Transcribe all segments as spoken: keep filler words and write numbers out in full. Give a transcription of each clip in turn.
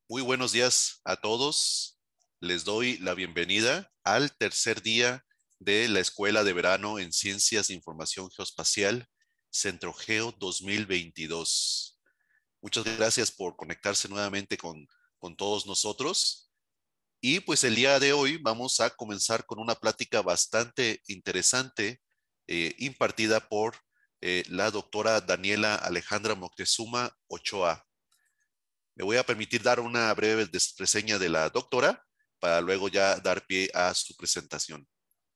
Muy buenos días a todos. Les doy la bienvenida al tercer día de la Escuela de Verano en Ciencias de Información Geoespacial, CentroGeo dos mil veintidós. Muchas gracias por conectarse nuevamente con, con todos nosotros. Y pues el día de hoy vamos a comenzar con una plática bastante interesante eh, impartida por eh, la doctora Daniela Alejandra Moctezuma Ochoa. Me voy a permitir dar una breve reseña de la doctora para luego ya dar pie a su presentación.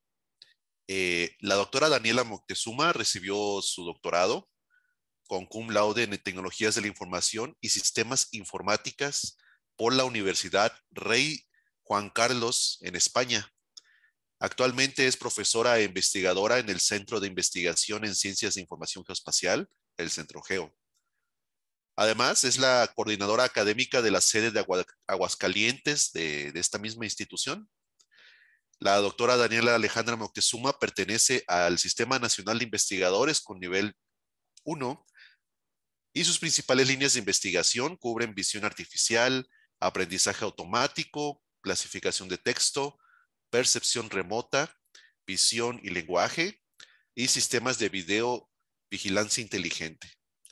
Eh, la doctora Daniela Moctezuma recibió su doctorado con cum laude en Tecnologías de la Información y Sistemas Informáticas por la Universidad Rey Juan Carlos en España. Actualmente es profesora e investigadora en el Centro de Investigación en Ciencias de Información Geoespacial, el CentroGeo. Además, es la coordinadora académica de la sede de Aguascalientes de, de esta misma institución. La doctora Daniela Alejandra Moctezuma pertenece al Sistema Nacional de Investigadores con nivel uno y sus principales líneas de investigación cubren visión artificial, aprendizaje automático, clasificación de texto, percepción remota, visión y lenguaje y sistemas de video vigilancia inteligente.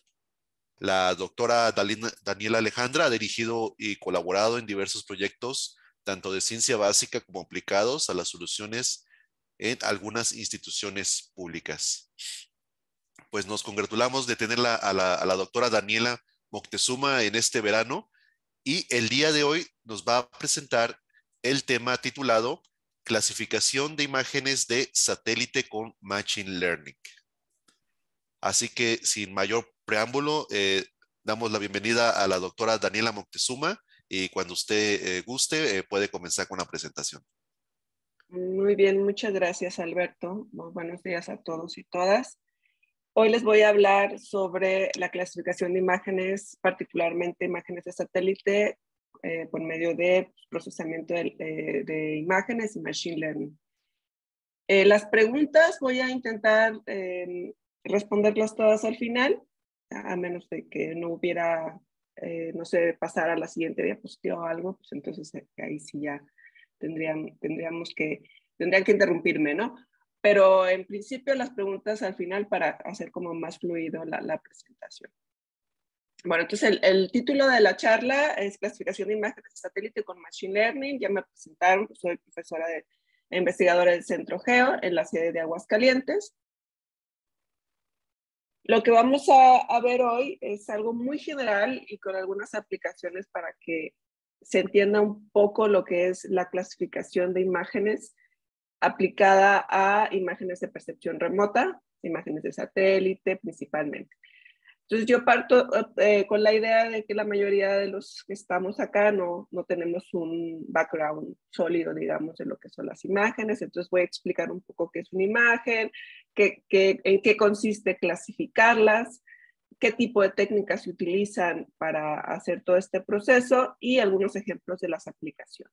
La doctora Daniela Alejandra ha dirigido y colaborado en diversos proyectos, tanto de ciencia básica como aplicados a las soluciones en algunas instituciones públicas. Pues nos congratulamos de tenerla a la, a la doctora Daniela Moctezuma en este verano y el día de hoy nos va a presentar el tema titulado Clasificación de imágenes de satélite con Machine Learning. Así que sin mayor preámbulo, eh, damos la bienvenida a la doctora Daniela Moctezuma y cuando usted eh, guste eh, puede comenzar con la presentación. Muy bien, muchas gracias, Alberto. Muy buenos días a todos y todas. Hoy les voy a hablar sobre la clasificación de imágenes, particularmente imágenes de satélite eh, por medio de procesamiento de, de, de imágenes y machine learning. Eh, las preguntas voy a intentar eh, responderlas todas al final, a menos de que no hubiera, eh, no sé, pasar a la siguiente diapositiva o algo, pues entonces ahí sí ya tendrían, tendríamos que, tendrían que interrumpirme, ¿no? Pero en principio las preguntas al final para hacer como más fluido la, la presentación. Bueno, entonces el, el título de la charla es Clasificación de imágenes de satélite con Machine Learning. Ya me presentaron, pues soy profesora de investigadora del CentroGeo en la sede de Aguascalientes. Lo que vamos a, a ver hoy es algo muy general y con algunas aplicaciones para que se entienda un poco lo que es la clasificación de imágenes aplicada a imágenes de percepción remota, imágenes de satélite principalmente. Entonces yo parto eh, con la idea de que la mayoría de los que estamos acá no, no tenemos un background sólido, digamos, de lo que son las imágenes. Entonces voy a explicar un poco qué es una imagen, qué, qué, en qué consiste clasificarlas, qué tipo de técnicas se utilizan para hacer todo este proceso y algunos ejemplos de las aplicaciones.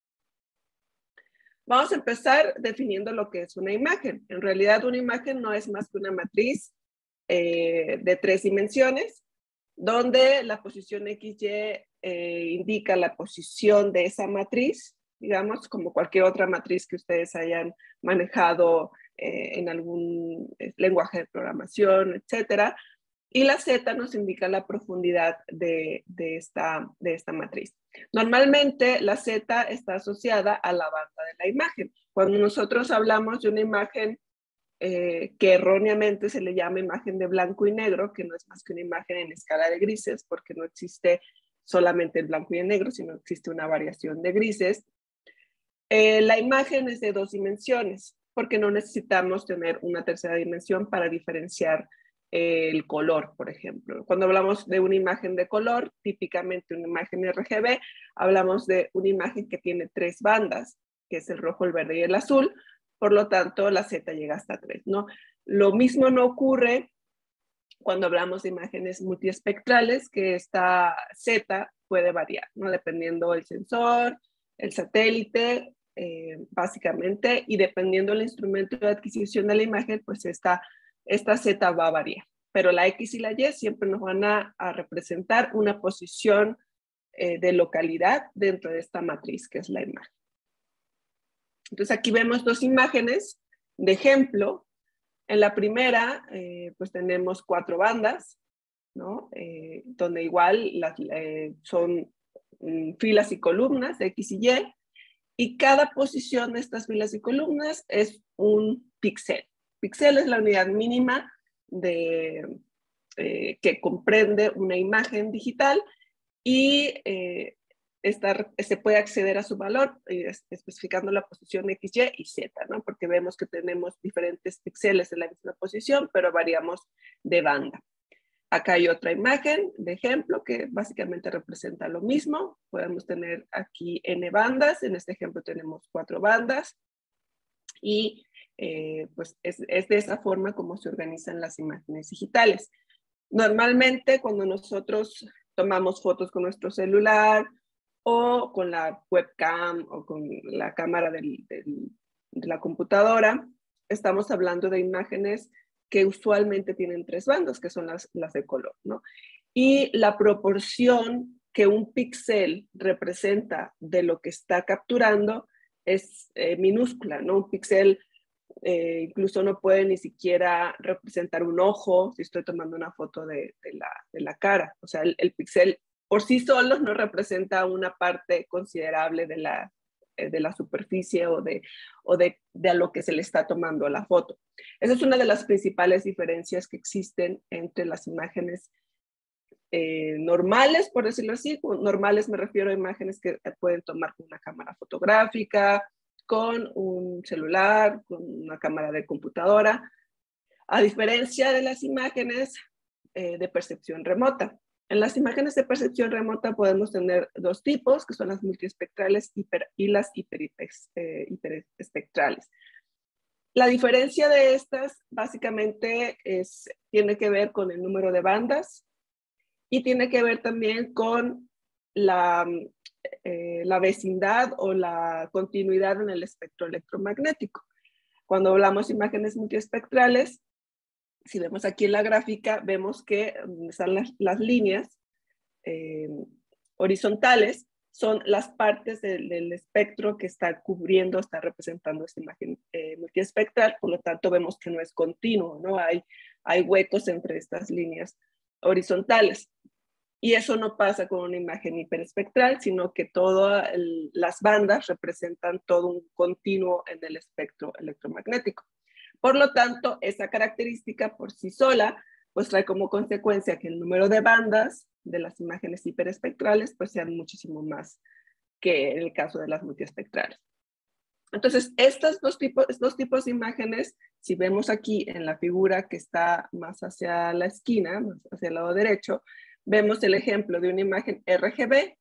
Vamos a empezar definiendo lo que es una imagen. En realidad una imagen no es más que una matriz Eh, de tres dimensiones, donde la posición equis y eh, indica la posición de esa matriz, digamos, como cualquier otra matriz que ustedes hayan manejado eh, en algún lenguaje de programación, etcétera. Y la Z nos indica la profundidad de, de, esta, de esta matriz. Normalmente la Z está asociada a la banda de la imagen. Cuando nosotros hablamos de una imagen Eh, que erróneamente se le llama imagen de blanco y negro, que no es más que una imagen en escala de grises, porque no existe solamente el blanco y el negro, sino existe una variación de grises. Eh, la imagen es de dos dimensiones, porque no necesitamos tener una tercera dimensión para diferenciar eh, el color, por ejemplo. Cuando hablamos de una imagen de color, típicamente una imagen erre ge be, hablamos de una imagen que tiene tres bandas, que es el rojo, el verde y el azul. Por lo tanto, la Z llega hasta tres, ¿no? Lo mismo no ocurre cuando hablamos de imágenes multiespectrales, que esta Z puede variar, ¿no? Dependiendo del sensor, el satélite, eh, básicamente, y dependiendo del instrumento de adquisición de la imagen, pues esta, esta Z va a variar. Pero la X y la Y siempre nos van a, a representar una posición eh, de localidad dentro de esta matriz que es la imagen. Entonces aquí vemos dos imágenes de ejemplo. En la primera, eh, pues tenemos cuatro bandas, ¿no? Eh, donde igual las, eh, son mm, filas y columnas de X y Y, y cada posición de estas filas y columnas es un píxel. Píxel es la unidad mínima de, eh, que comprende una imagen digital y eh, esta, se puede acceder a su valor eh, especificando la posición X, Y y Z, ¿no? Porque vemos que tenemos diferentes píxeles en la misma posición, pero variamos de banda. Acá hay otra imagen de ejemplo que básicamente representa lo mismo. Podemos tener aquí N bandas. En este ejemplo tenemos cuatro bandas. Y eh, pues es, es de esa forma como se organizan las imágenes digitales. Normalmente cuando nosotros tomamos fotos con nuestro celular o con la webcam o con la cámara del, del, de la computadora, estamos hablando de imágenes que usualmente tienen tres bandas, que son las, las de color, ¿no? Y la proporción que un píxel representa de lo que está capturando es eh, minúscula, ¿no? Un píxel eh, incluso no puede ni siquiera representar un ojo si estoy tomando una foto de, de, la, de la cara. O sea, el, el píxel por sí solo no representa una parte considerable de la, de la superficie o, de, o de, de a lo que se le está tomando la foto. Esa es una de las principales diferencias que existen entre las imágenes eh, normales, por decirlo así. Normales me refiero a imágenes que pueden tomar con una cámara fotográfica, con un celular, con una cámara de computadora, a diferencia de las imágenes eh, de percepción remota. En las imágenes de percepción remota podemos tener dos tipos, que son las multiespectrales hiper, y las hiper, eh, hiperespectrales. La diferencia de estas básicamente es, tiene que ver con el número de bandas y tiene que ver también con la, eh, la vecindad o la continuidad en el espectro electromagnético. Cuando hablamos de imágenes multiespectrales, si vemos aquí en la gráfica, vemos que están las, las líneas eh, horizontales, son las partes del, del espectro que está cubriendo, está representando esta imagen eh, multiespectral, por lo tanto vemos que no es continuo, ¿no? Hay, hay huecos entre estas líneas horizontales. Y eso no pasa con una imagen hiperespectral, sino que todas las bandas representan todo un continuo en el espectro electromagnético. Por lo tanto, esa característica por sí sola, pues trae como consecuencia que el número de bandas de las imágenes hiperespectrales pues sean muchísimo más que en el caso de las multiespectrales. Entonces, estos dos tipos, estos tipos de imágenes, si vemos aquí en la figura que está más hacia la esquina, más hacia el lado derecho, vemos el ejemplo de una imagen R G B,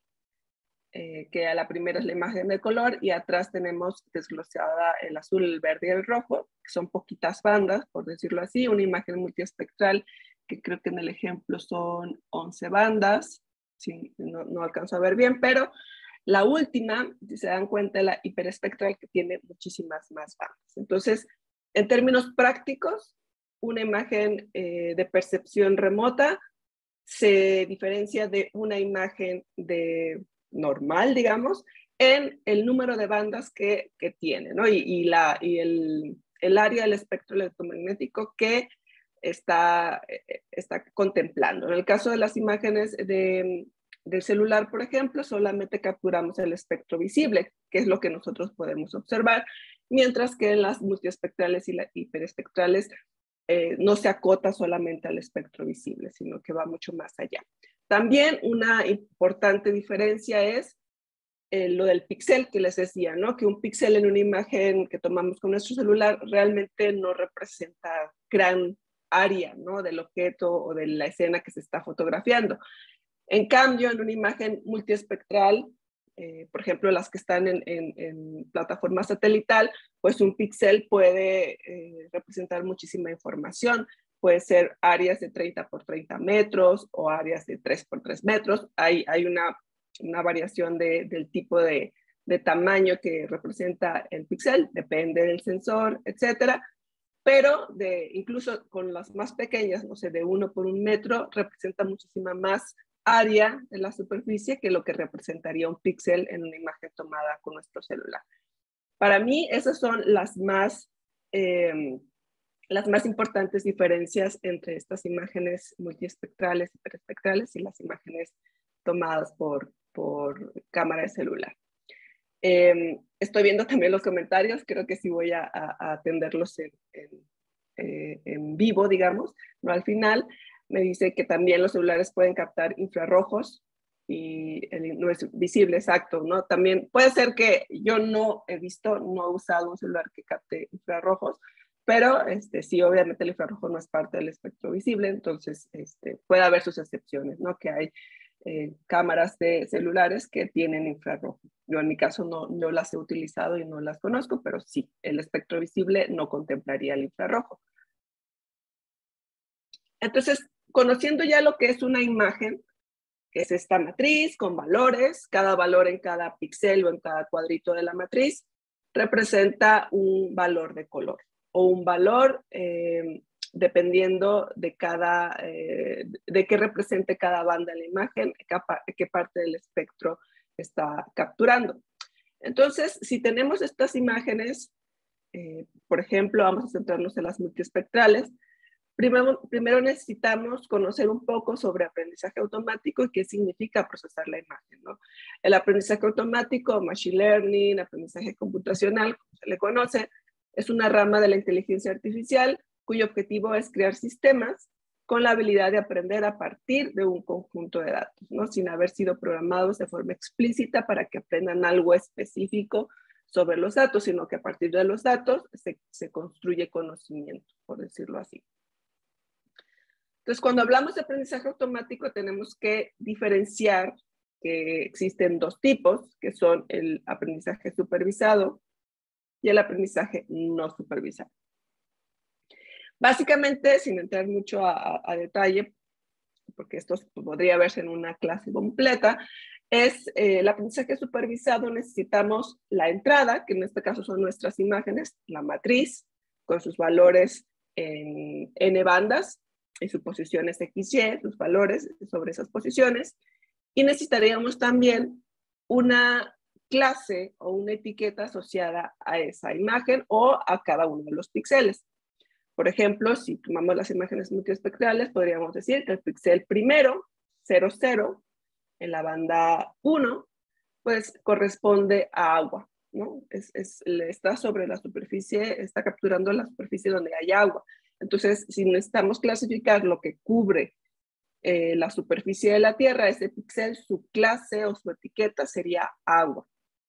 eh, que a la primera es la imagen de color y atrás tenemos desglosada el azul, el verde y el rojo, que son poquitas bandas, por decirlo así, una imagen multiespectral que creo que en el ejemplo son once bandas, sí, no, no alcanzo a ver bien, pero la última, si se dan cuenta, la hiperespectral que tiene muchísimas más bandas. Entonces, en términos prácticos, una imagen eh, de percepción remota se diferencia de una imagen de normal, digamos, en el número de bandas que, que tiene, ¿no? Y, y, la, y el, el área del espectro electromagnético que está, está contemplando. En el caso de las imágenes de, del celular, por ejemplo, solamente capturamos el espectro visible, que es lo que nosotros podemos observar, mientras que en las multiespectrales y las hiperespectrales Eh, no se acota solamente al espectro visible, sino que va mucho más allá. También una importante diferencia es eh, lo del píxel que les decía, ¿no? Que un píxel en una imagen que tomamos con nuestro celular realmente no representa gran área, ¿no? Del objeto o de la escena que se está fotografiando. En cambio, en una imagen multiespectral, eh, por ejemplo, las que están en, en, en plataforma satelital, pues un píxel puede eh, representar muchísima información. Puede ser áreas de treinta por treinta metros o áreas de tres por tres metros. Hay, hay una, una variación de, del tipo de, de tamaño que representa el píxel, depende del sensor, etcétera. Pero de, incluso con las más pequeñas, no sé, de uno por un metro, representa muchísima más área de la superficie que lo que representaría un píxel en una imagen tomada con nuestro celular. Para mí, esas son las más, eh, las más importantes diferencias entre estas imágenes multiespectrales, hiperespectrales y las imágenes tomadas por, por cámara de celular. Eh, estoy viendo también los comentarios, creo que sí voy a, a, a atenderlos en, en, eh, en vivo, digamos, no al final. Me dice que también los celulares pueden captar infrarrojos y el, no es visible, exacto, ¿no? También puede ser que yo no he visto, no he usado un celular que capte infrarrojos, pero este, sí, obviamente el infrarrojo no es parte del espectro visible, entonces este, puede haber sus excepciones, ¿no? Que hay eh, cámaras de celulares que tienen infrarrojo. Yo en mi caso no, no las he utilizado y no las conozco, pero sí, el espectro visible no contemplaría el infrarrojo. Entonces, conociendo ya lo que es una imagen, que es esta matriz con valores, cada valor en cada píxel o en cada cuadrito de la matriz representa un valor de color o un valor eh, dependiendo de cada, eh, de qué represente cada banda en la imagen, qué, qué parte del espectro está capturando. Entonces, si tenemos estas imágenes, eh, por ejemplo, vamos a centrarnos en las multiespectrales. Primero, primero necesitamos conocer un poco sobre aprendizaje automático y qué significa procesar la imagen, ¿no? El aprendizaje automático, machine learning, aprendizaje computacional, como se le conoce, es una rama de la inteligencia artificial cuyo objetivo es crear sistemas con la habilidad de aprender a partir de un conjunto de datos, ¿no? Sin haber sido programados de forma explícita para que aprendan algo específico sobre los datos, sino que a partir de los datos se, se construye conocimiento, por decirlo así. Entonces, cuando hablamos de aprendizaje automático, tenemos que diferenciar que existen dos tipos, que son el aprendizaje supervisado y el aprendizaje no supervisado. Básicamente, sin entrar mucho a, a, a detalle, porque esto podría verse en una clase completa, es eh, el aprendizaje supervisado. Necesitamos la entrada, que en este caso son nuestras imágenes, la matriz, con sus valores en n bandas, y sus posiciones equis y, sus valores sobre esas posiciones, y necesitaríamos también una clase o una etiqueta asociada a esa imagen o a cada uno de los píxeles. Por ejemplo, si tomamos las imágenes multiespectrales, podríamos decir que el píxel primero, cero cero, en la banda uno, pues corresponde a agua, ¿no? Es, es, está sobre la superficie, está capturando la superficie donde hay agua. Entonces, si necesitamos clasificar lo que cubre eh, la superficie de la Tierra, ese píxel, su clase o su etiqueta sería agua.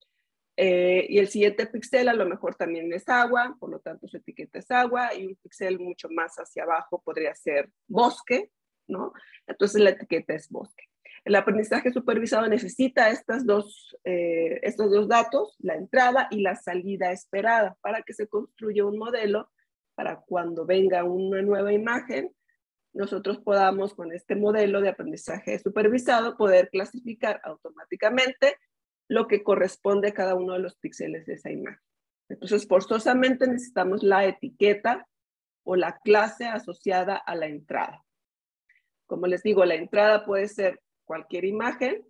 Eh, y el siguiente píxel a lo mejor también es agua, por lo tanto su etiqueta es agua, y un píxel mucho más hacia abajo podría ser bosque, ¿no? Entonces la etiqueta es bosque. El aprendizaje supervisado necesita estas dos, eh, estos dos datos, la entrada y la salida esperada, para que se construya un modelo para cuando venga una nueva imagen, nosotros podamos con este modelo de aprendizaje supervisado poder clasificar automáticamente lo que corresponde a cada uno de los píxeles de esa imagen. Entonces, forzosamente necesitamos la etiqueta o la clase asociada a la entrada. Como les digo, la entrada puede ser cualquier imagen,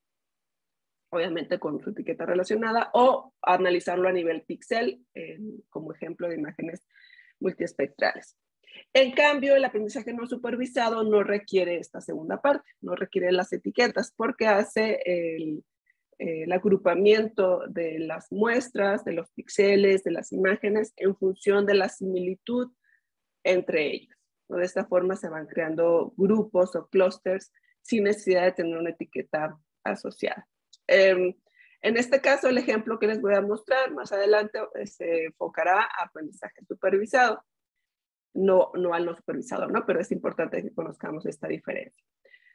obviamente con su etiqueta relacionada, o analizarlo a nivel píxel, eh, como ejemplo de imágenes multiespectrales. En cambio, el aprendizaje no supervisado no requiere esta segunda parte, no requiere las etiquetas, porque hace el, el agrupamiento de las muestras, de los píxeles, de las imágenes, en función de la similitud entre ellos. De esta forma se van creando grupos o clústeres sin necesidad de tener una etiqueta asociada. Eh, en este caso, el ejemplo que les voy a mostrar más adelante se enfocará a aprendizaje supervisado. No, no al no supervisado, ¿no? Pero es importante que conozcamos esta diferencia.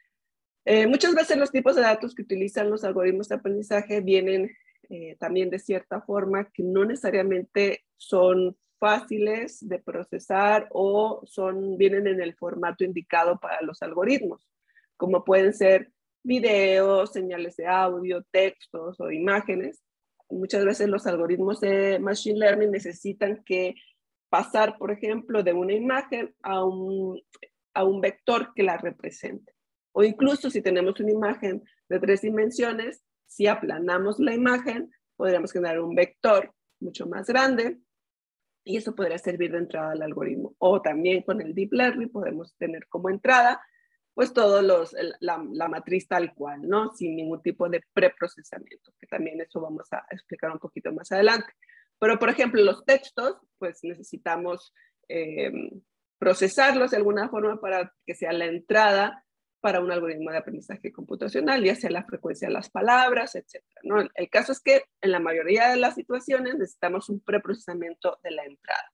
Eh, muchas veces los tipos de datos que utilizan los algoritmos de aprendizaje vienen eh, también de cierta forma que no necesariamente son fáciles de procesar o son, vienen en el formato indicado para los algoritmos, como pueden ser videos, señales de audio, textos o imágenes. Muchas veces los algoritmos de Machine Learning necesitan que pasar, por ejemplo, de una imagen a un, a un vector que la represente. O incluso si tenemos una imagen de tres dimensiones, si aplanamos la imagen, podríamos generar un vector mucho más grande y eso podría servir de entrada al algoritmo. O también con el Deep Learning podemos tener como entrada pues todos los, la, la matriz tal cual, ¿no? Sin ningún tipo de preprocesamiento, que también eso vamos a explicar un poquito más adelante. Pero, por ejemplo, los textos, pues necesitamos eh, procesarlos de alguna forma para que sea la entrada para un algoritmo de aprendizaje computacional, ya sea la frecuencia de las palabras, etcétera, ¿no? El caso es que en la mayoría de las situaciones necesitamos un preprocesamiento de la entrada.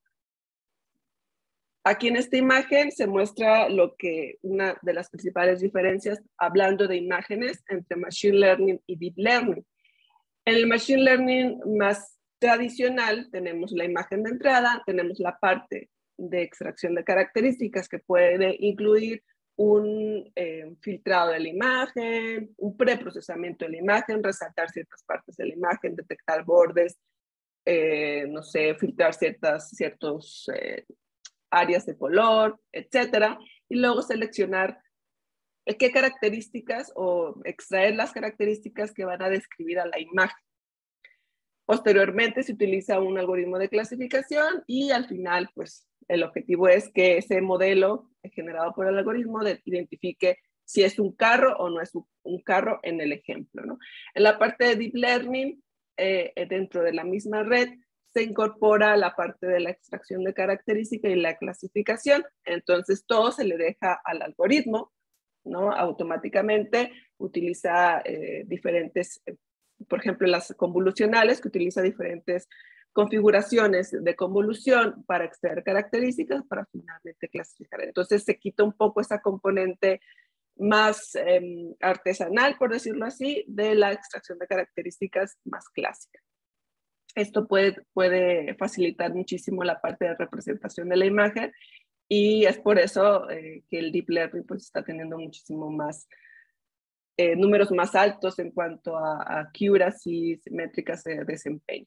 Aquí en esta imagen se muestra lo que una de las principales diferencias hablando de imágenes entre Machine Learning y Deep Learning. En el Machine Learning más tradicional tenemos la imagen de entrada, tenemos la parte de extracción de características que puede incluir un eh, filtrado de la imagen, un preprocesamiento de la imagen, resaltar ciertas partes de la imagen, detectar bordes, eh, no sé, filtrar ciertas, ciertos eh, áreas de color, etcétera, y luego seleccionar qué características o extraer las características que van a describir a la imagen. Posteriormente se utiliza un algoritmo de clasificación y al final, pues, el objetivo es que ese modelo generado por el algoritmo de, identifique si es un carro o no es un, un carro en el ejemplo, ¿no? En la parte de Deep Learning, eh, dentro de la misma red, se incorpora la parte de la extracción de características y la clasificación. Entonces, todo se le deja al algoritmo, ¿no? Automáticamente utiliza eh, diferentes, eh, por ejemplo, las convolucionales, que utiliza diferentes configuraciones de convolución para extraer características para finalmente clasificar. Entonces, se quita un poco esa componente más eh, artesanal, por decirlo así, de la extracción de características más clásica. Esto puede, puede facilitar muchísimo la parte de representación de la imagen y es por eso eh, que el Deep Learning pues, está teniendo muchísimo más, eh, números más altos en cuanto a, a accuracy, métricas de desempeño.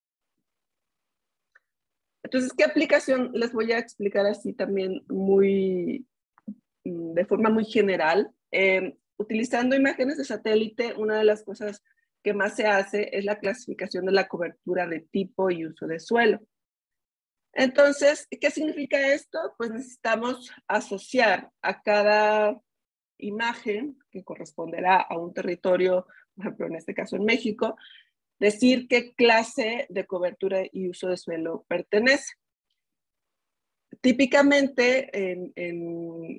Entonces, ¿qué aplicación? Les voy a explicar así también muy, de forma muy general. Eh, utilizando imágenes de satélite, una de las cosas que más se hace es la clasificación de la cobertura de tipo y uso de suelo. Entonces, ¿qué significa esto? Pues necesitamos asociar a cada imagen que corresponderá a un territorio, por ejemplo, en este caso en México, decir qué clase de cobertura y uso de suelo pertenece. Típicamente en, en,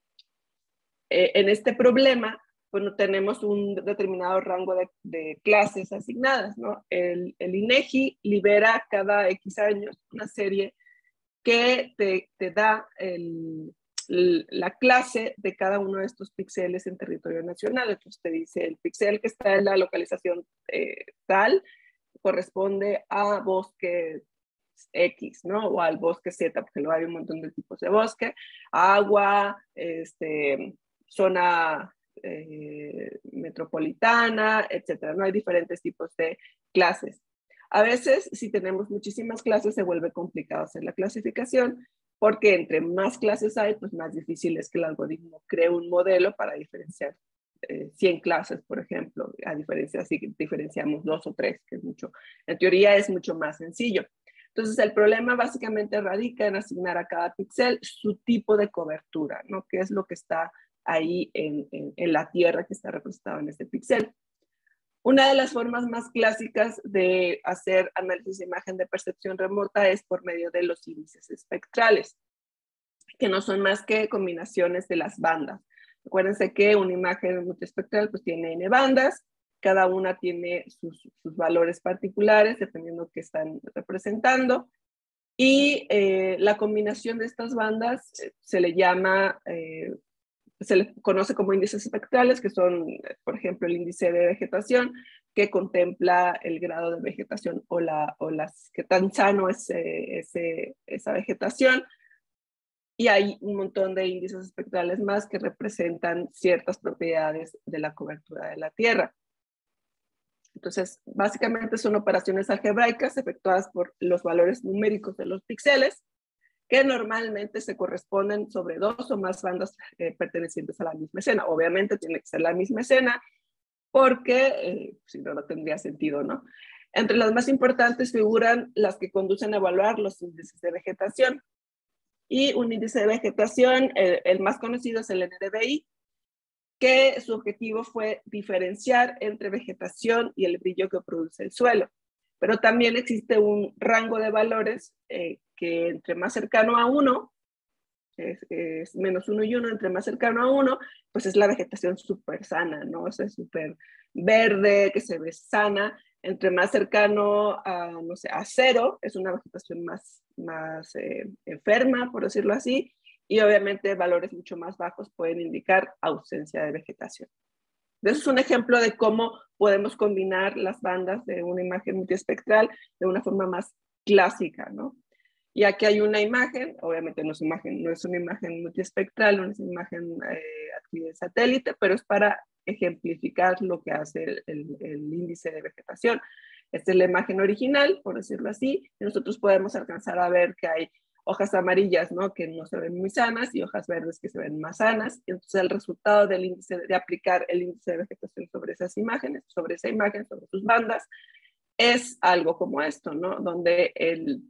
en este problema, pues no tenemos un determinado rango de, de clases asignadas, ¿no? El, el INEGI libera cada X años una serie que te, te da el, el, la clase de cada uno de estos píxeles en territorio nacional. Entonces te dice el píxel que está en la localización eh, tal corresponde a bosque X, ¿no? O al bosque Z, porque luego hay un montón de tipos de bosque, agua, este, zona eh, metropolitana, etcétera, ¿no? Hay diferentes tipos de clases. A veces, si tenemos muchísimas clases, se vuelve complicado hacer la clasificación, porque entre más clases hay, pues más difícil es que el algoritmo cree un modelo para diferenciar eh, cien clases, por ejemplo, a diferencia, si diferenciamos dos o tres, que es mucho, en teoría es mucho más sencillo. Entonces, el problema básicamente radica en asignar a cada píxel su tipo de cobertura, ¿no? Que es lo que está ahí en, en, en la tierra que está representado en este píxel. Una de las formas más clásicas de hacer análisis de imagen de percepción remota es por medio de los índices espectrales, que no son más que combinaciones de las bandas. Acuérdense que una imagen multiespectral pues tiene N bandas, cada una tiene sus, sus valores particulares dependiendo de qué están representando, y eh, la combinación de estas bandas eh, se le llama, eh, se le conoce como índices espectrales, que son, por ejemplo, el índice de vegetación, que contempla el grado de vegetación o, la, o las, qué tan sano es eh, ese, esa vegetación. Y hay un montón de índices espectrales más que representan ciertas propiedades de la cobertura de la Tierra. Entonces, básicamente son operaciones algebraicas efectuadas por los valores numéricos de los píxeles, que normalmente se corresponden sobre dos o más bandas eh, pertenecientes a la misma escena. Obviamente tiene que ser la misma escena, porque eh, si no, no tendría sentido, ¿no? Entre las más importantes figuran las que conducen a evaluar los índices de vegetación. Y un índice de vegetación, el, el más conocido es el N D V I, que su objetivo fue diferenciar entre vegetación y el brillo que produce el suelo. Pero también existe un rango de valores eh, que entre más cercano a uno, es, es menos uno y uno, entre más cercano a uno, pues es la vegetación súper sana, ¿no? O sea, súper verde, que se ve sana. Entre más cercano a, no sé, a cero, es una vegetación más, más eh, enferma, por decirlo así, y obviamente valores mucho más bajos pueden indicar ausencia de vegetación. Eso es un ejemplo de cómo podemos combinar las bandas de una imagen multiespectral de una forma más clásica, ¿no? Y aquí hay una imagen, obviamente no es, imagen, no es una imagen multiespectral, no es una imagen eh, adquirida de satélite, pero es para ejemplificar lo que hace el, el, el índice de vegetación. Esta es la imagen original, por decirlo así, y nosotros podemos alcanzar a ver que hay hojas amarillas, ¿no? Que no se ven muy sanas, y hojas verdes que se ven más sanas. Y entonces el resultado del índice, de aplicar el índice de vegetación sobre esas imágenes, sobre esa imagen, sobre sus bandas, es algo como esto, ¿no? Donde el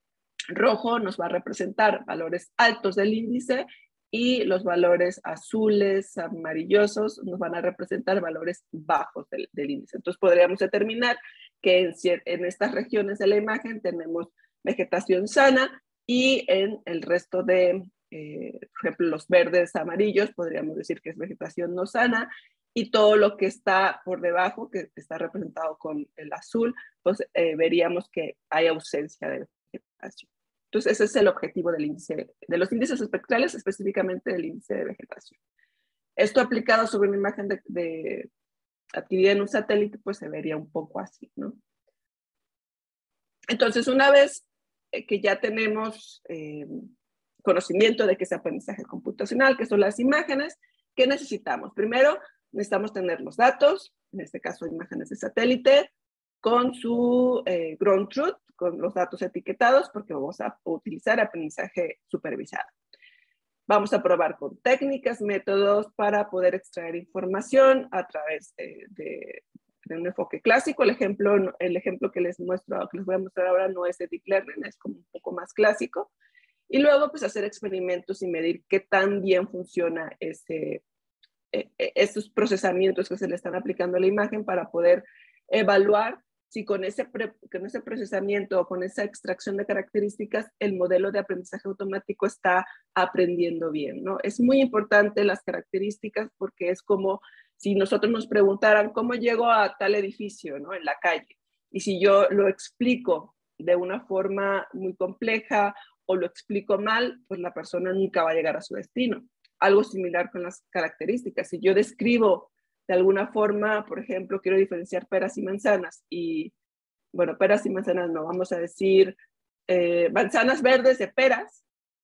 rojo nos va a representar valores altos del índice y los valores azules, amarillosos, nos van a representar valores bajos del, del índice. Entonces podríamos determinar que en, en estas regiones de la imagen tenemos vegetación sana y en el resto de, eh, por ejemplo, los verdes, amarillos, podríamos decir que es vegetación no sana, y todo lo que está por debajo, que está representado con el azul, pues eh, veríamos que hay ausencia de vegetación. Entonces, ese es el objetivo del índice, de los índices espectrales, específicamente del índice de vegetación. Esto aplicado sobre una imagen de, de, adquirida en un satélite, pues se vería un poco así, ¿no? Entonces, una vez que ya tenemos eh, conocimiento de qué es aprendizaje computacional, qué son las imágenes, ¿qué necesitamos? Primero, necesitamos tener los datos, en este caso imágenes de satélite, con su eh, ground truth, con los datos etiquetados, porque vamos a utilizar aprendizaje supervisado. Vamos a probar con técnicas, métodos para poder extraer información a través de, de, de un enfoque clásico. El ejemplo, el ejemplo que les muestro, que les voy a mostrar ahora no es de Deep Learning, es como un poco más clásico. Y luego, pues, hacer experimentos y medir qué tan bien funciona ese, eh, estos procesamientos que se le están aplicando a la imagen para poder evaluar si con ese, pre, con ese procesamiento o con esa extracción de características el modelo de aprendizaje automático está aprendiendo bien, ¿no? Es muy importante las características porque es como si nosotros nos preguntaran cómo llego a tal edificio, ¿no? En la calle. Y si yo lo explico de una forma muy compleja o lo explico mal, pues la persona nunca va a llegar a su destino. Algo similar con las características. Si yo describo de alguna forma, por ejemplo, quiero diferenciar peras y manzanas y, bueno, peras y manzanas no, vamos a decir eh, manzanas verdes de peras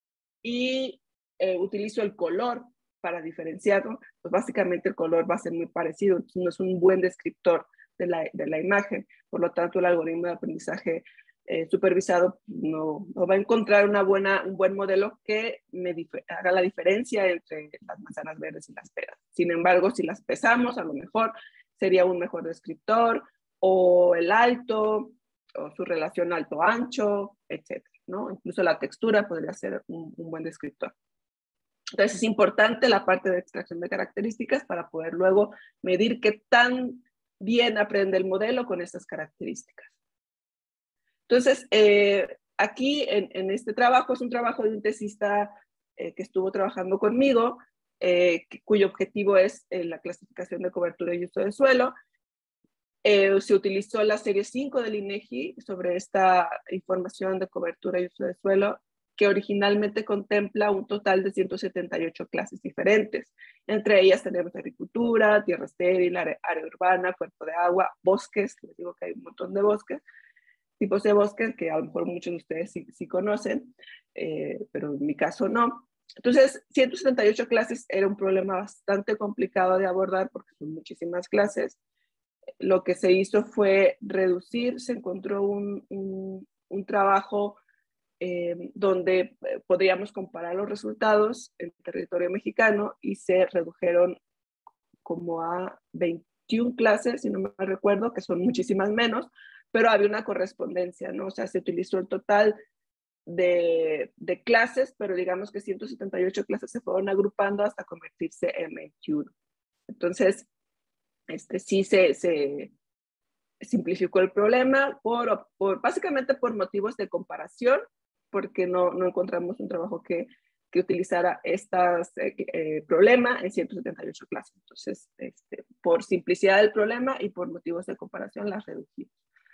y eh, utilizo el color para diferenciarlo, pues básicamente el color va a ser muy parecido, entonces no es un buen descriptor de la, de la imagen, por lo tanto el algoritmo de aprendizaje eh, supervisado no, no va a encontrar una buena, un buen modelo que me haga la diferencia entre las manzanas verdes y las peras. Sin embargo, si las pesamos, a lo mejor sería un mejor descriptor, o el alto, o su relación alto-ancho, etcétera, ¿no? Incluso la textura podría ser un, un buen descriptor. Entonces es importante la parte de extracción de características para poder luego medir qué tan bien aprende el modelo con estas características. Entonces, eh, aquí en, en este trabajo, es un trabajo de un tesista eh, que estuvo trabajando conmigo, eh, que, cuyo objetivo es eh, la clasificación de cobertura y uso de suelo. Eh, se utilizó la serie cinco del INEGI sobre esta información de cobertura y uso de suelo, que originalmente contempla un total de ciento setenta y ocho clases diferentes. Entre ellas tenemos agricultura, tierra estéril, área, área urbana, cuerpo de agua, bosques, que les digo que hay un montón de bosques, tipos de bosques que a lo mejor muchos de ustedes sí, sí conocen, eh, pero en mi caso no. Entonces, ciento setenta y ocho clases era un problema bastante complicado de abordar porque son muchísimas clases. Lo que se hizo fue reducir, se encontró un, un, un trabajo eh, donde podríamos comparar los resultados en territorio mexicano y se redujeron como a veintiuna clases, si no me recuerdo, que son muchísimas menos, pero había una correspondencia, ¿no? O sea, se utilizó el total de, de clases, pero digamos que ciento setenta y ocho clases se fueron agrupando hasta convertirse en veintiuno. Entonces, este, sí se, se simplificó el problema, por, por, básicamente por motivos de comparación, porque no, no encontramos un trabajo que, que utilizara este eh, problema en ciento setenta y ocho clases. Entonces, este, por simplicidad del problema y por motivos de comparación, las redujimos.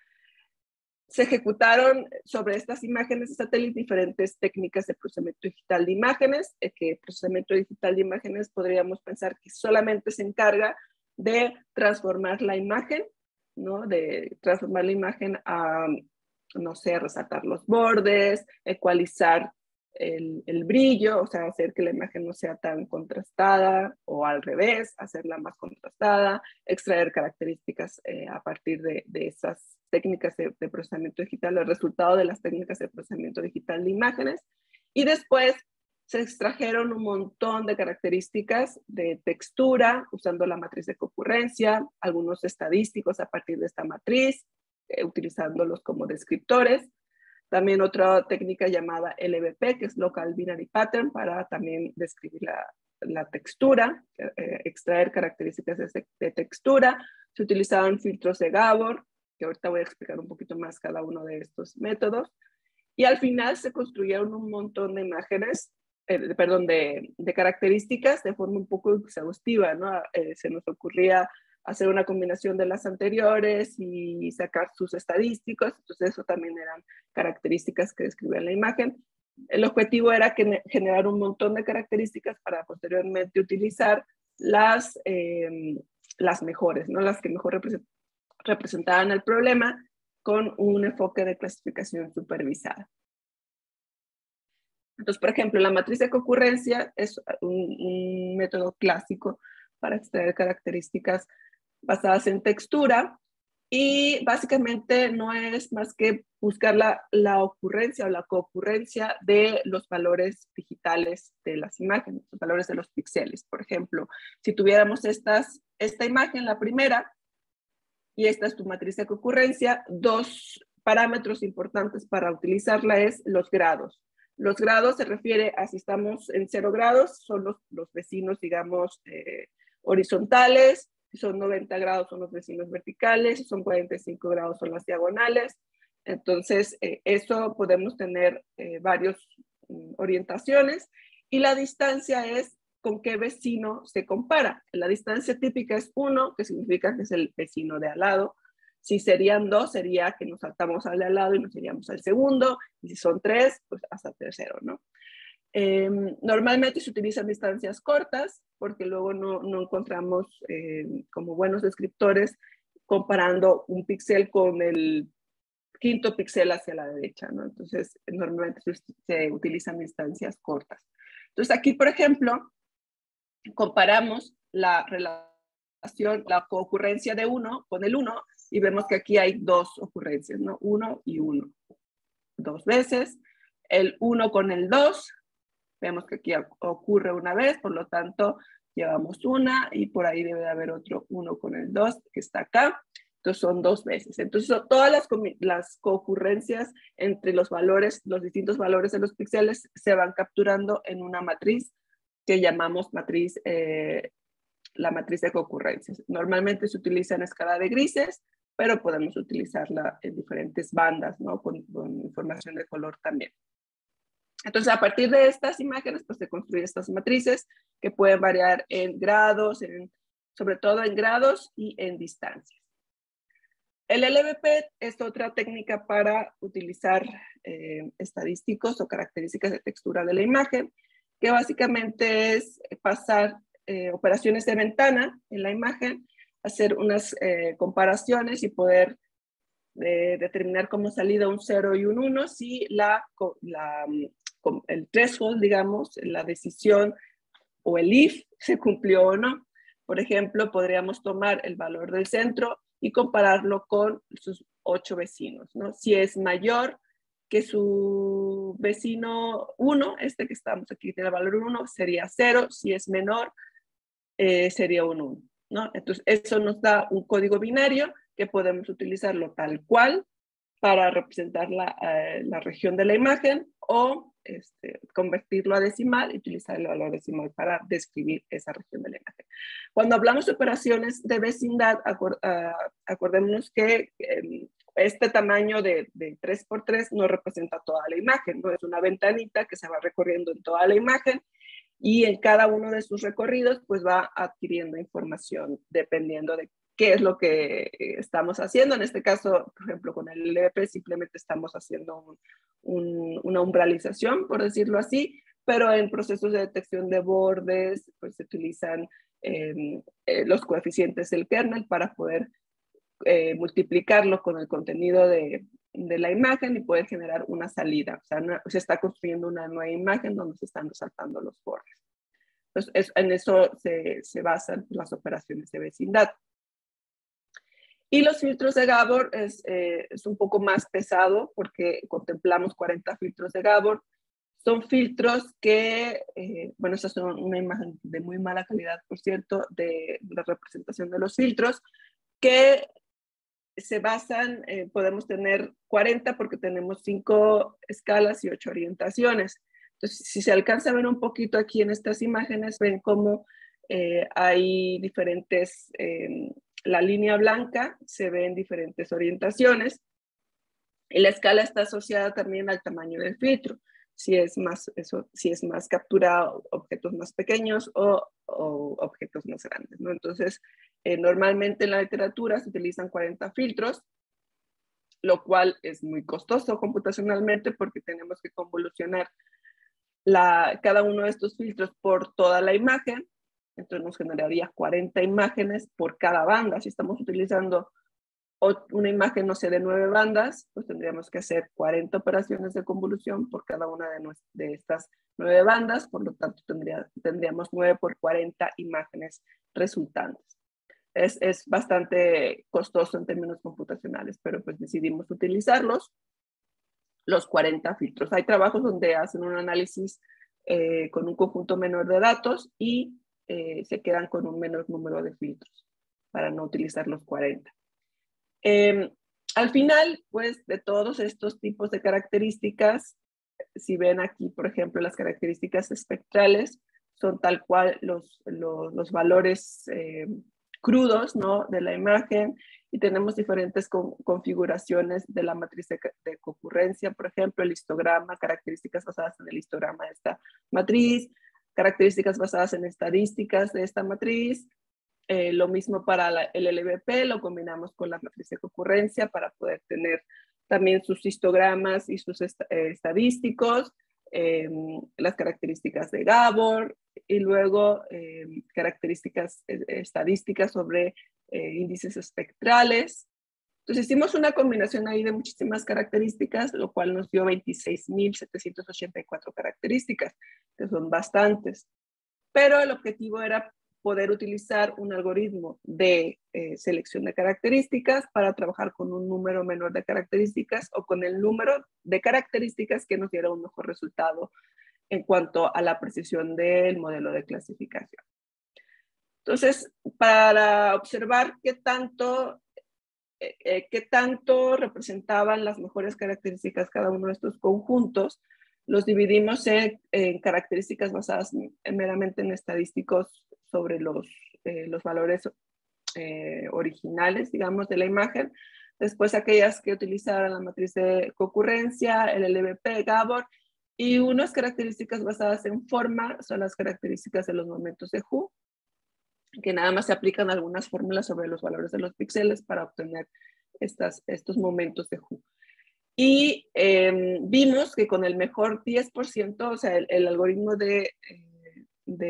Se ejecutaron sobre estas imágenes de satélite diferentes técnicas de procesamiento digital de imágenes, eh, que procesamiento digital de imágenes podríamos pensar que solamente se encarga de transformar la imagen, ¿no? De transformar la imagen a, no sé, resaltar los bordes, ecualizar el, el brillo, o sea, hacer que la imagen no sea tan contrastada, o al revés, hacerla más contrastada, extraer características eh, a partir de, de esas técnicas de, de procesamiento digital, el resultado de las técnicas de procesamiento digital de imágenes, y después se extrajeron un montón de características de textura usando la matriz de concurrencia, algunos estadísticos a partir de esta matriz, eh, utilizándolos como descriptores. También otra técnica llamada L B P, que es Local Binary Pattern, para también describir la, la textura, eh, extraer características de, de textura. Se utilizaban filtros de Gabor, que ahorita voy a explicar un poquito más cada uno de estos métodos. Y al final se construyeron un montón de imágenes, eh, perdón, de, de características de forma un poco exhaustiva, ¿no? Eh, se nos ocurría hacer una combinación de las anteriores y sacar sus estadísticos, entonces eso también eran características que describían la imagen. El objetivo era que, generar un montón de características para posteriormente utilizar las, eh, las mejores, ¿no? Las que mejor represent representaban el problema con un enfoque de clasificación supervisada. Entonces, por ejemplo, la matriz de concurrencia es un, un método clásico para extraer características basadas en textura y básicamente no es más que buscar la, la ocurrencia o la coocurrencia de los valores digitales de las imágenes, los valores de los píxeles. Por ejemplo, si tuviéramos estas, esta imagen, la primera, y esta es tu matriz de concurrencia, dos parámetros importantes para utilizarla es los grados. Los grados se refiere a si estamos en cero grados, son los, los vecinos, digamos, eh, horizontales, si son noventa grados son los vecinos verticales, si son cuarenta y cinco grados son las diagonales. Entonces, eh, eso podemos tener eh, varias um, orientaciones y la distancia es con qué vecino se compara. La distancia típica es uno, que significa que es el vecino de al lado. Si serían dos, sería que nos saltamos al de al lado y nos iríamos al segundo. Y si son tres, pues hasta el tercero, ¿no? Eh, normalmente se utilizan distancias cortas porque luego no, no encontramos eh, como buenos descriptores comparando un píxel con el quinto píxel hacia la derecha, ¿no? Entonces, normalmente se, se utilizan distancias cortas. Entonces, aquí, por ejemplo, comparamos la relación, la coocurrencia de uno con el uno y vemos que aquí hay dos ocurrencias, ¿no? uno y uno. Dos veces. El uno con el dos, vemos que aquí ocurre una vez, por lo tanto, llevamos una y por ahí debe de haber otro uno con el dos que está acá. Entonces son dos veces. Entonces todas las, las coocurrencias entre los valores, los distintos valores de los píxeles se van capturando en una matriz que llamamos matriz, eh, la matriz de concurrencias. Normalmente se utiliza en escala de grises, pero podemos utilizarla en diferentes bandas, ¿no? Con, con información de color también. Entonces, a partir de estas imágenes, pues se construyen estas matrices que pueden variar en grados, en, sobre todo en grados y en distancias. El L B P es otra técnica para utilizar eh, estadísticos o características de textura de la imagen, que básicamente es pasar eh, operaciones de ventana en la imagen, hacer unas eh, comparaciones y poder eh, determinar como salida un cero y un uno si la, la, el threshold, digamos, la decisión o el if se cumplió o no. Por ejemplo, podríamos tomar el valor del centro y compararlo con sus ocho vecinos, ¿no? Si es mayor que su vecino uno, este que estamos aquí, tiene el valor uno, sería cero. Si es menor, eh, sería un uno, ¿no? Entonces, eso nos da un código binario que podemos utilizarlo tal cual para representar la, eh, la región de la imagen, o este, convertirlo a decimal y utilizar el valor decimal para describir esa región de la imagen. Cuando hablamos de operaciones de vecindad, acord, uh, acordémonos que eh, este tamaño de, de tres por tres no representa toda la imagen, no es una ventanita que se va recorriendo en toda la imagen, y en cada uno de sus recorridos pues va adquiriendo información dependiendo de qué es lo que estamos haciendo. En este caso, por ejemplo, con el L V P simplemente estamos haciendo un, un, una umbralización, por decirlo así, pero en procesos de detección de bordes pues se utilizan eh, eh, los coeficientes del kernel para poder eh, multiplicarlo con el contenido de, de la imagen y poder generar una salida. O sea, no, se está construyendo una nueva imagen donde se están resaltando los bordes. Entonces, es, en eso se, se basan las operaciones de vecindad. Y los filtros de Gabor es, eh, es un poco más pesado porque contemplamos cuarenta filtros de Gabor. Son filtros que, eh, bueno, esta es una imagen de muy mala calidad, por cierto, de la representación de los filtros, que se basan, eh, podemos tener cuarenta porque tenemos cinco escalas y ocho orientaciones. Entonces, si se alcanza a ver un poquito aquí en estas imágenes, ven cómo eh, hay diferentes, eh, la línea blanca se ve en diferentes orientaciones, y la escala está asociada también al tamaño del filtro. Si es más, eso, si es más captura objetos más pequeños o, o objetos más grandes, ¿no? Entonces, eh, normalmente en la literatura se utilizan cuarenta filtros, lo cual es muy costoso computacionalmente porque tenemos que convolucionar la, cada uno de estos filtros por toda la imagen. Entonces nos generaría cuarenta imágenes por cada banda. Si estamos utilizando una imagen, no sé, de nueve bandas, pues tendríamos que hacer cuarenta operaciones de convolución por cada una de, de estas nueve bandas, por lo tanto tendría, tendríamos nueve por cuarenta imágenes resultantes. Es, es bastante costoso en términos computacionales, pero pues decidimos utilizarlos, los cuarenta filtros. Hay trabajos donde hacen un análisis eh, con un conjunto menor de datos y eh, se quedan con un menor número de filtros para no utilizar los cuarenta. Eh, al final, pues, de todos estos tipos de características, si ven aquí, por ejemplo, las características espectrales son tal cual los, los, los valores eh, crudos, ¿no?, de la imagen, y tenemos diferentes con, configuraciones de la matriz de, de concurrencia, por ejemplo, el histograma, características basadas en el histograma de esta matriz, características basadas en estadísticas de esta matriz. Eh, lo mismo para la, el L V P, lo combinamos con la matriz de concurrencia para poder tener también sus histogramas y sus est eh, estadísticos, eh, las características de Gabor, y luego eh, características eh, estadísticas sobre eh, índices espectrales. Entonces hicimos una combinación ahí de muchísimas características, lo cual nos dio veintiséis mil setecientas ochenta y cuatro características, que son bastantes. Pero el objetivo era poder utilizar un algoritmo de eh, selección de características para trabajar con un número menor de características o con el número de características que nos diera un mejor resultado en cuanto a la precisión del modelo de clasificación. Entonces, para observar qué tanto, eh, qué tanto representaban las mejores características cada uno de estos conjuntos, los dividimos en, en características basadas en, meramente en estadísticos sobre los, eh, los valores eh, originales, digamos, de la imagen. Después aquellas que utilizaran la matriz de concurrencia, el L V P, Gabor, y unas características basadas en forma son las características de los momentos de Hu, que nada más se aplican algunas fórmulas sobre los valores de los píxeles para obtener estas, estos momentos de Hu. Y eh, vimos que con el mejor diez por ciento, o sea, el, el algoritmo de, eh,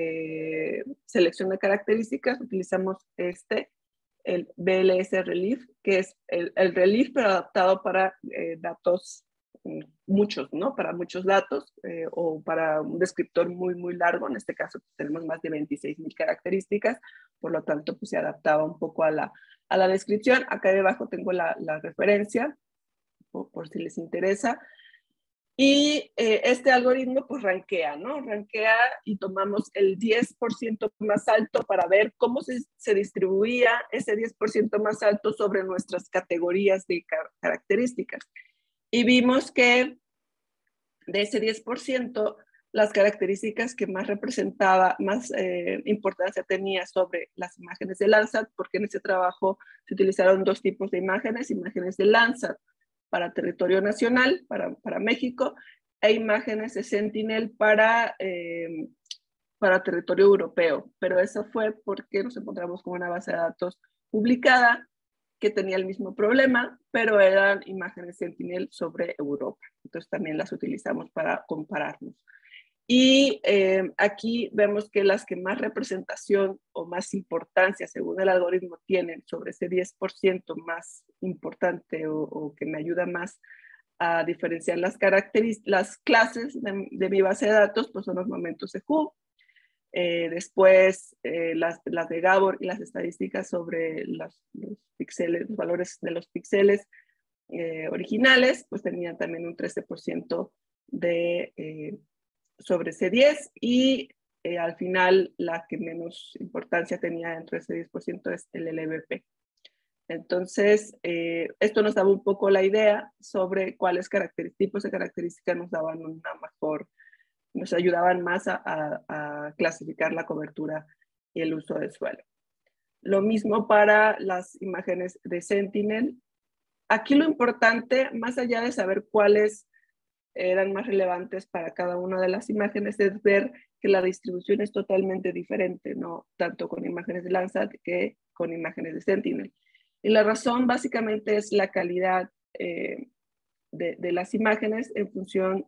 de selección de características, utilizamos este, el B L S Relief, que es el, el Relief, pero adaptado para eh, datos, muchos, ¿no? Para muchos datos, eh, o para un descriptor muy, muy largo. En este caso pues, tenemos más de veintiséis mil características, por lo tanto, pues se adaptaba un poco a la, a la descripción. Acá debajo tengo la, la referencia, por si les interesa. Y eh, este algoritmo pues rankea, ¿no? Rankea y tomamos el diez por ciento más alto para ver cómo se, se distribuía ese diez por ciento más alto sobre nuestras categorías de car características. Y vimos que de ese diez por ciento, las características que más representaba, más eh, importancia tenía sobre las imágenes de Landsat, porque en ese trabajo se utilizaron dos tipos de imágenes, imágenes de Landsat para territorio nacional, para, para México, e imágenes de Sentinel para, eh, para territorio europeo. Pero eso fue porque nos encontramos con una base de datos publicada que tenía el mismo problema, pero eran imágenes Sentinel sobre Europa. Entonces también las utilizamos para compararnos. Y eh, aquí vemos que las que más representación o más importancia, según el algoritmo, tienen sobre ese diez por ciento más importante o, o que me ayuda más a diferenciar las, las clases de, de mi base de datos, pues son los momentos de Hubble. Eh, después, eh, las, las de Gabor y las estadísticas sobre los, los píxeles, los valores de los píxeles eh, originales, pues tenían también un trece por ciento de, eh, sobre C diez y eh, al final la que menos importancia tenía dentro de ese diez por ciento es el L V P. Entonces, eh, esto nos daba un poco la idea sobre cuáles tipos de características nos daban una mejor, nos ayudaban más a, a, a clasificar la cobertura y el uso del suelo. Lo mismo para las imágenes de Sentinel. Aquí lo importante, más allá de saber cuáles eran más relevantes para cada una de las imágenes, es ver que la distribución es totalmente diferente, ¿no? Tanto con imágenes de Landsat que con imágenes de Sentinel. Y la razón básicamente es la calidad eh, de, de las imágenes en función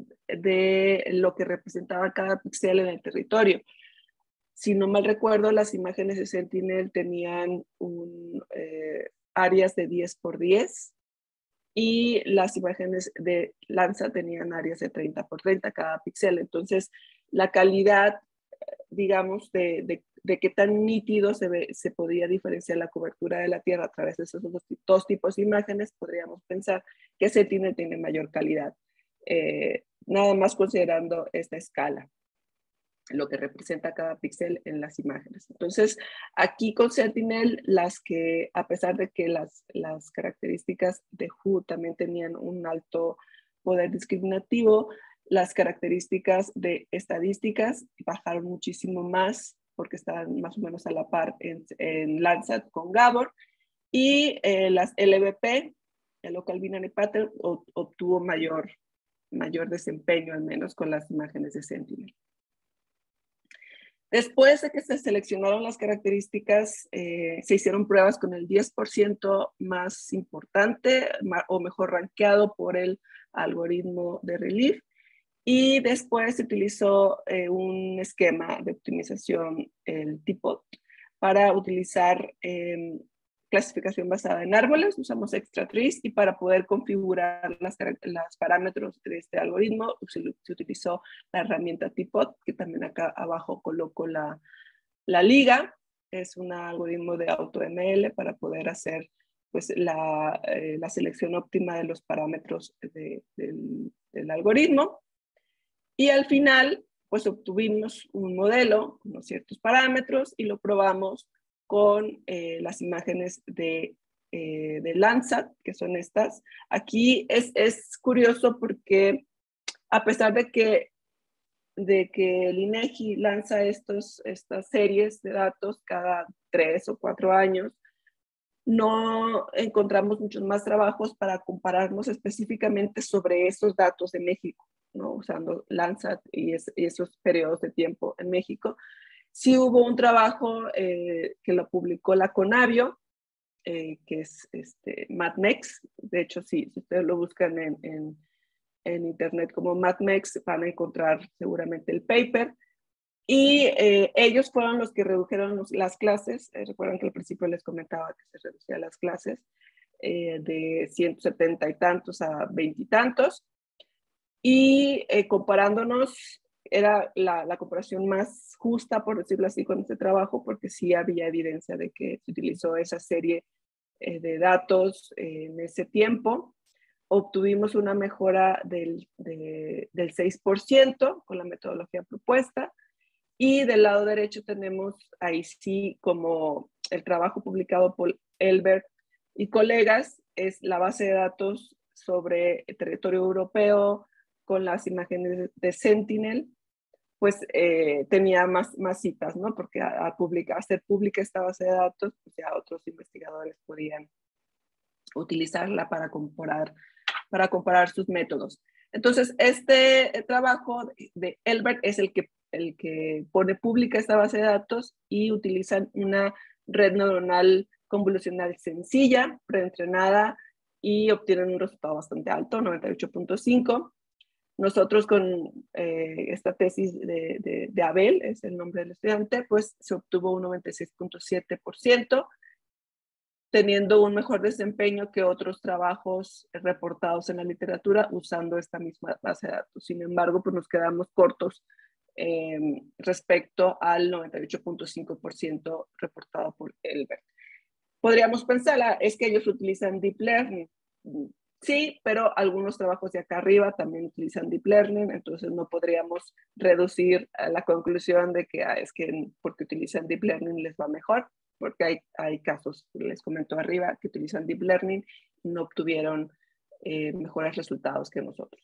de lo que representaba cada píxel en el territorio. Si no mal recuerdo, las imágenes de Sentinel tenían un, eh, áreas de diez por diez y las imágenes de Landsat tenían áreas de treinta por treinta cada píxel. Entonces, la calidad, digamos, de, de, de qué tan nítido se, ve, se podía diferenciar la cobertura de la Tierra a través de esos dos, dos tipos de imágenes, podríamos pensar que Sentinel tiene mayor calidad, eh, nada más considerando esta escala, lo que representa cada píxel en las imágenes. Entonces, aquí con Sentinel, las que, a pesar de que las, las características de Hubble también tenían un alto poder discriminativo, las características de estadísticas bajaron muchísimo más porque estaban más o menos a la par en, en Landsat con Gabor, y eh, las L V P, el Local Binary Pattern, obtuvo mayor, mayor desempeño, al menos con las imágenes de Sentinel. Después de que se seleccionaron las características, eh, se hicieron pruebas con el diez por ciento más importante o mejor rankeado por el algoritmo de Relief, y después se utilizó eh, un esquema de optimización, el T P O T, para utilizar eh, clasificación basada en árboles. Usamos ExtraTrees, y para poder configurar las, los parámetros de este algoritmo se, se utilizó la herramienta T P O T, que también acá abajo coloco la, la liga. Es un algoritmo de AutoML para poder hacer pues, la, eh, la selección óptima de los parámetros de, del, del algoritmo. Y al final, pues obtuvimos un modelo con ciertos parámetros y lo probamos con eh, las imágenes de, eh, de Landsat, que son estas. Aquí es, es curioso porque a pesar de que, de que el INEGI lanza estos, estas series de datos cada tres o cuatro años, no encontramos muchos más trabajos para compararnos específicamente sobre esos datos de México, ¿no? Usando Landsat y, es, y esos periodos de tiempo en México. Sí hubo un trabajo eh, que lo publicó la Conavio, eh, que es este, MatMex. De hecho, sí, si ustedes lo buscan en, en, en internet como MatMex, van a encontrar seguramente el paper. Y eh, ellos fueron los que redujeron los, las clases. Eh, recuerdan que al principio les comentaba que se reducían las clases eh, de ciento setenta y tantos a veinte y tantos. Y eh, comparándonos, era la, la comparación más justa, por decirlo así, con este trabajo, porque sí había evidencia de que se utilizó esa serie eh, de datos eh, en ese tiempo. obtuvimos una mejora del, de, del seis por ciento con la metodología propuesta. Y del lado derecho tenemos ahí sí como el trabajo publicado por Elbert y colegas, es la base de datos sobre el territorio europeo con las imágenes de Sentinel, pues eh, tenía más, más citas, ¿no? Porque a, a, publicar, a hacer pública esta base de datos, pues ya otros investigadores podían utilizarla para comparar, para comparar sus métodos. Entonces, este trabajo de Elbert es el que, el que pone pública esta base de datos y utilizan una red neuronal convolucional sencilla, preentrenada, y obtienen un resultado bastante alto, noventa y ocho punto cinco. Nosotros con eh, esta tesis de, de, de Abel, es el nombre del estudiante, pues se obtuvo un noventa y seis punto siete por ciento, teniendo un mejor desempeño que otros trabajos reportados en la literatura usando esta misma base de datos. Sin embargo, pues nos quedamos cortos eh, respecto al noventa y ocho punto cinco por ciento reportado por Elbert. Podríamos pensar, es que ellos utilizan Deep Learning. Sí, pero algunos trabajos de acá arriba también utilizan Deep Learning, entonces no podríamos reducir a la conclusión de que ah, es que porque utilizan Deep Learning les va mejor, porque hay, hay casos, les comento arriba, que utilizan Deep Learning y no obtuvieron eh, mejores resultados que nosotros.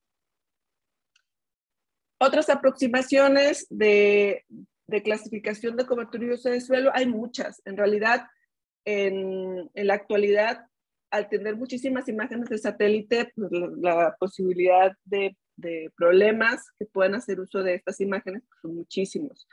Otras aproximaciones de, de clasificación de cobertura y uso de suelo, hay muchas. En realidad, en, en la actualidad, al tener muchísimas imágenes de satélite, pues la, la posibilidad de, de problemas que puedan hacer uso de estas imágenes pues son muchísimos.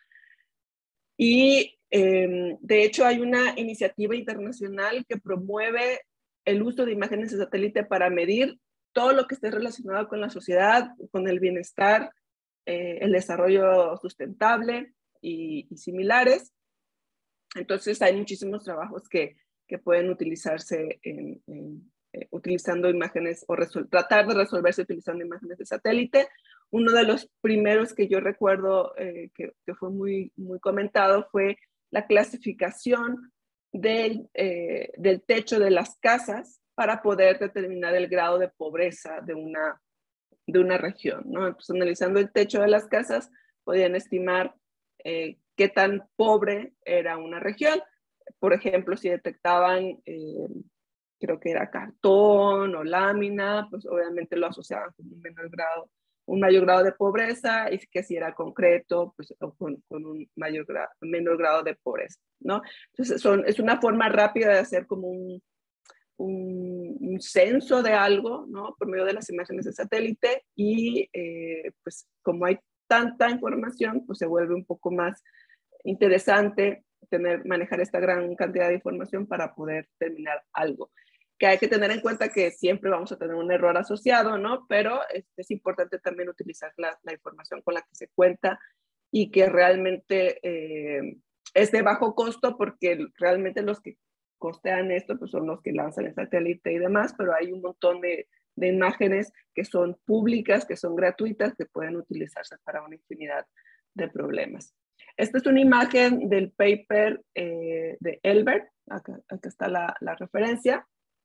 Y eh, de hecho hay una iniciativa internacional que promueve el uso de imágenes de satélite para medir todo lo que esté relacionado con la sociedad, con el bienestar, eh, el desarrollo sustentable y, y similares. Entonces hay muchísimos trabajos que, que pueden utilizarse en, en, eh, utilizando imágenes o tratar de resolverse utilizando imágenes de satélite. Uno de los primeros que yo recuerdo eh, que, que fue muy, muy comentado fue la clasificación del, eh, del techo de las casas para poder determinar el grado de pobreza de una, de una región, ¿no? Entonces, analizando el techo de las casas, podían estimar eh, qué tan pobre era una región. Por ejemplo, si detectaban, eh, creo que era cartón o lámina, pues obviamente lo asociaban con un menor grado, un mayor grado de pobreza, y que si era concreto, pues con, con un mayor grado, menor grado de pobreza, ¿no? Entonces, son, es una forma rápida de hacer como un, un, un censo de algo, ¿no? Por medio de las imágenes de satélite, y eh, pues como hay tanta información, pues se vuelve un poco más interesante tener, manejar esta gran cantidad de información para poder terminar algo. Que hay que tener en cuenta que siempre vamos a tener un error asociado, ¿no? Pero es, es importante también utilizar la, la información con la que se cuenta y que realmente eh, es de bajo costo, porque realmente los que costean esto pues son los que lanzan el satélite y demás, pero hay un montón de, de imágenes que son públicas, que son gratuitas, que pueden utilizarse para una infinidad de problemas. Esta es una imagen del paper eh, de Elbert, acá, acá está la, la referencia,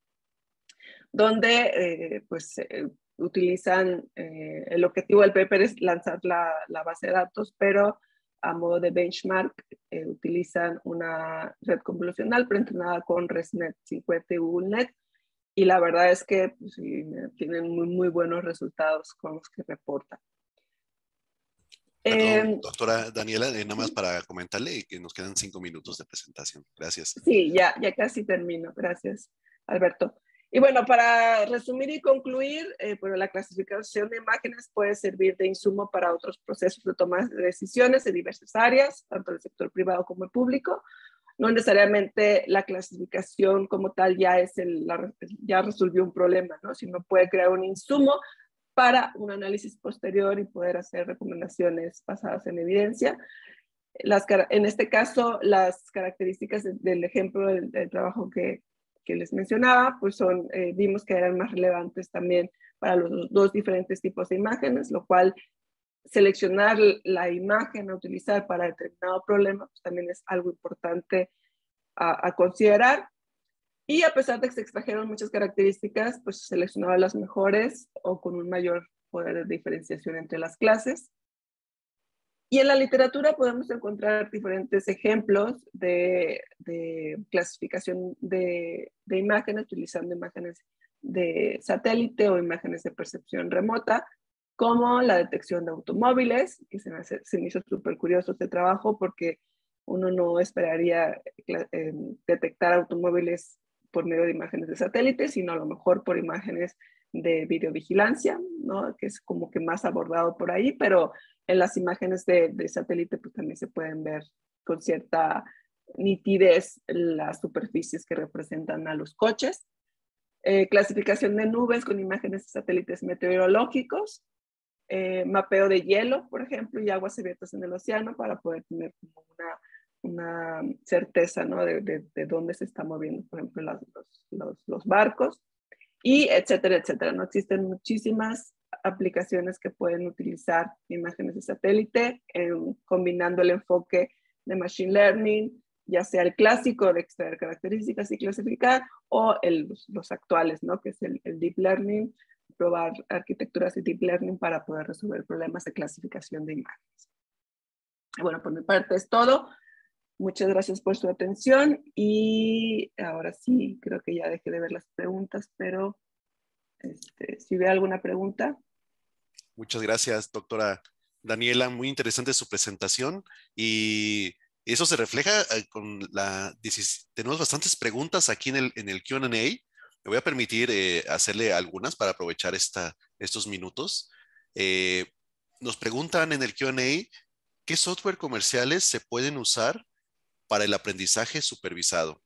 donde eh, pues eh, utilizan, eh, el objetivo del paper es lanzar la, la base de datos, pero a modo de benchmark eh, utilizan una red convolucional preentrenada con ResNet cincuenta y GoogleNet, y la verdad es que pues, sí, tienen muy, muy buenos resultados con los que reportan. Perdón, Eh, doctora Daniela, eh, nada más para comentarle que nos quedan cinco minutos de presentación. Gracias. Sí, ya, ya casi termino. Gracias, Alberto. Y bueno, para resumir y concluir, eh, bueno, la clasificación de imágenes puede servir de insumo para otros procesos de toma de decisiones en diversas áreas, tanto el sector privado como el público. No necesariamente la clasificación como tal ya, es el, la, ya resolvió un problema, ¿no? Sino puede crear un insumo para un análisis posterior y poder hacer recomendaciones basadas en evidencia. Las, en este caso, las características de, del ejemplo del, del trabajo que, que, les mencionaba, pues son, eh, vimos que eran más relevantes también para los dos diferentes tipos de imágenes, lo cual seleccionar la imagen a utilizar para determinado problema pues también es algo importante a, a considerar. Y a pesar de que se extrajeron muchas características, pues se seleccionaron las mejores o con un mayor poder de diferenciación entre las clases. Y en la literatura podemos encontrar diferentes ejemplos de, de clasificación de, de imágenes, utilizando imágenes de satélite o imágenes de percepción remota, como la detección de automóviles, que se me, hace, se me hizo súper curioso este trabajo porque uno no esperaría eh, detectar automóviles por medio de imágenes de satélite, sino a lo mejor por imágenes de videovigilancia, ¿no? Que es como que más abordado por ahí, pero en las imágenes de, de satélite pues también se pueden ver con cierta nitidez las superficies que representan a los coches. Eh, clasificación de nubes con imágenes de satélites meteorológicos, eh, mapeo de hielo, por ejemplo, y aguas abiertas en el océano para poder tener como una, una certeza, ¿no? de, de, de dónde se están moviendo, por ejemplo, las, los, los, los barcos, y etcétera, etcétera. No existen muchísimas aplicaciones que pueden utilizar imágenes de satélite, eh, combinando el enfoque de Machine Learning, ya sea el clásico de extraer características y clasificar, o el, los, los actuales, ¿no? Que es el, el Deep Learning, probar arquitecturas de Deep Learning para poder resolver problemas de clasificación de imágenes. Bueno, por mi parte es todo. Muchas gracias por su atención y ahora sí, creo que ya dejé de ver las preguntas, pero este, si ve alguna pregunta. Muchas gracias, doctora Daniela. Muy interesante su presentación y eso se refleja eh, con la... Tenemos bastantes preguntas aquí en el, en el Q and A. Me voy a permitir eh, hacerle algunas para aprovechar esta, estos minutos. Eh, nos preguntan en el Q and A, ¿qué software comerciales se pueden usar para el aprendizaje supervisado?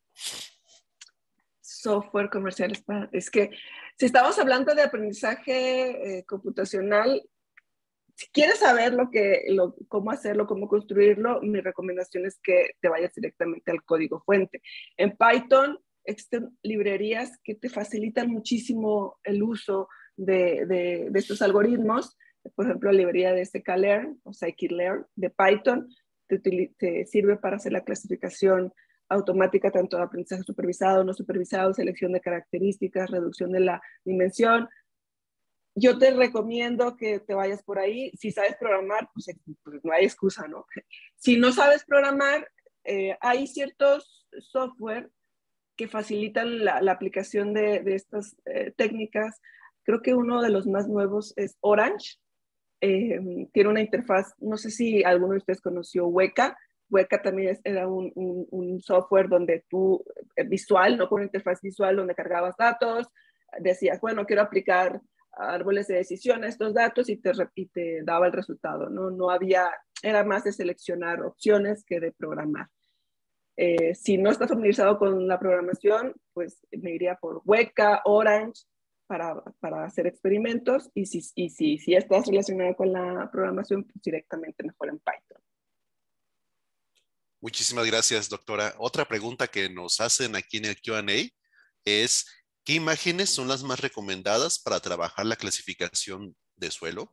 Software comerciales para... Es que si estamos hablando de aprendizaje eh, computacional, si quieres saber lo que, lo, cómo hacerlo, cómo construirlo, mi recomendación es que te vayas directamente al código fuente. En Python existen librerías que te facilitan muchísimo el uso de, de, de estos algoritmos. Por ejemplo, la librería de sklearn o scikit-learn de Python te, te sirve para hacer la clasificación automática tanto de aprendizaje supervisado, no supervisado, selección de características, reducción de la dimensión. Yo te recomiendo que te vayas por ahí. Si sabes programar, pues, pues no hay excusa, ¿no? Si no sabes programar, eh, hay ciertos software que facilitan la, la aplicación de, de estas eh, técnicas. Creo que uno de los más nuevos es Orange. Eh, tiene una interfaz, no sé si alguno de ustedes conoció Weka. Weka también es, era un, un, un software donde tú, eh, visual, no con una interfaz visual, donde cargabas datos, decías, bueno, quiero aplicar árboles de decisión a estos datos y te, y te daba el resultado, ¿no? No había, era más de seleccionar opciones que de programar. Eh, si no estás familiarizado con la programación, pues me iría por Weka, Orange, para, para hacer experimentos, y si, y si, si estás relacionado con la programación, pues directamente mejor en Python. Muchísimas gracias, doctora. Otra pregunta que nos hacen aquí en el Q and A es, ¿qué imágenes son las más recomendadas para trabajar la clasificación de suelo?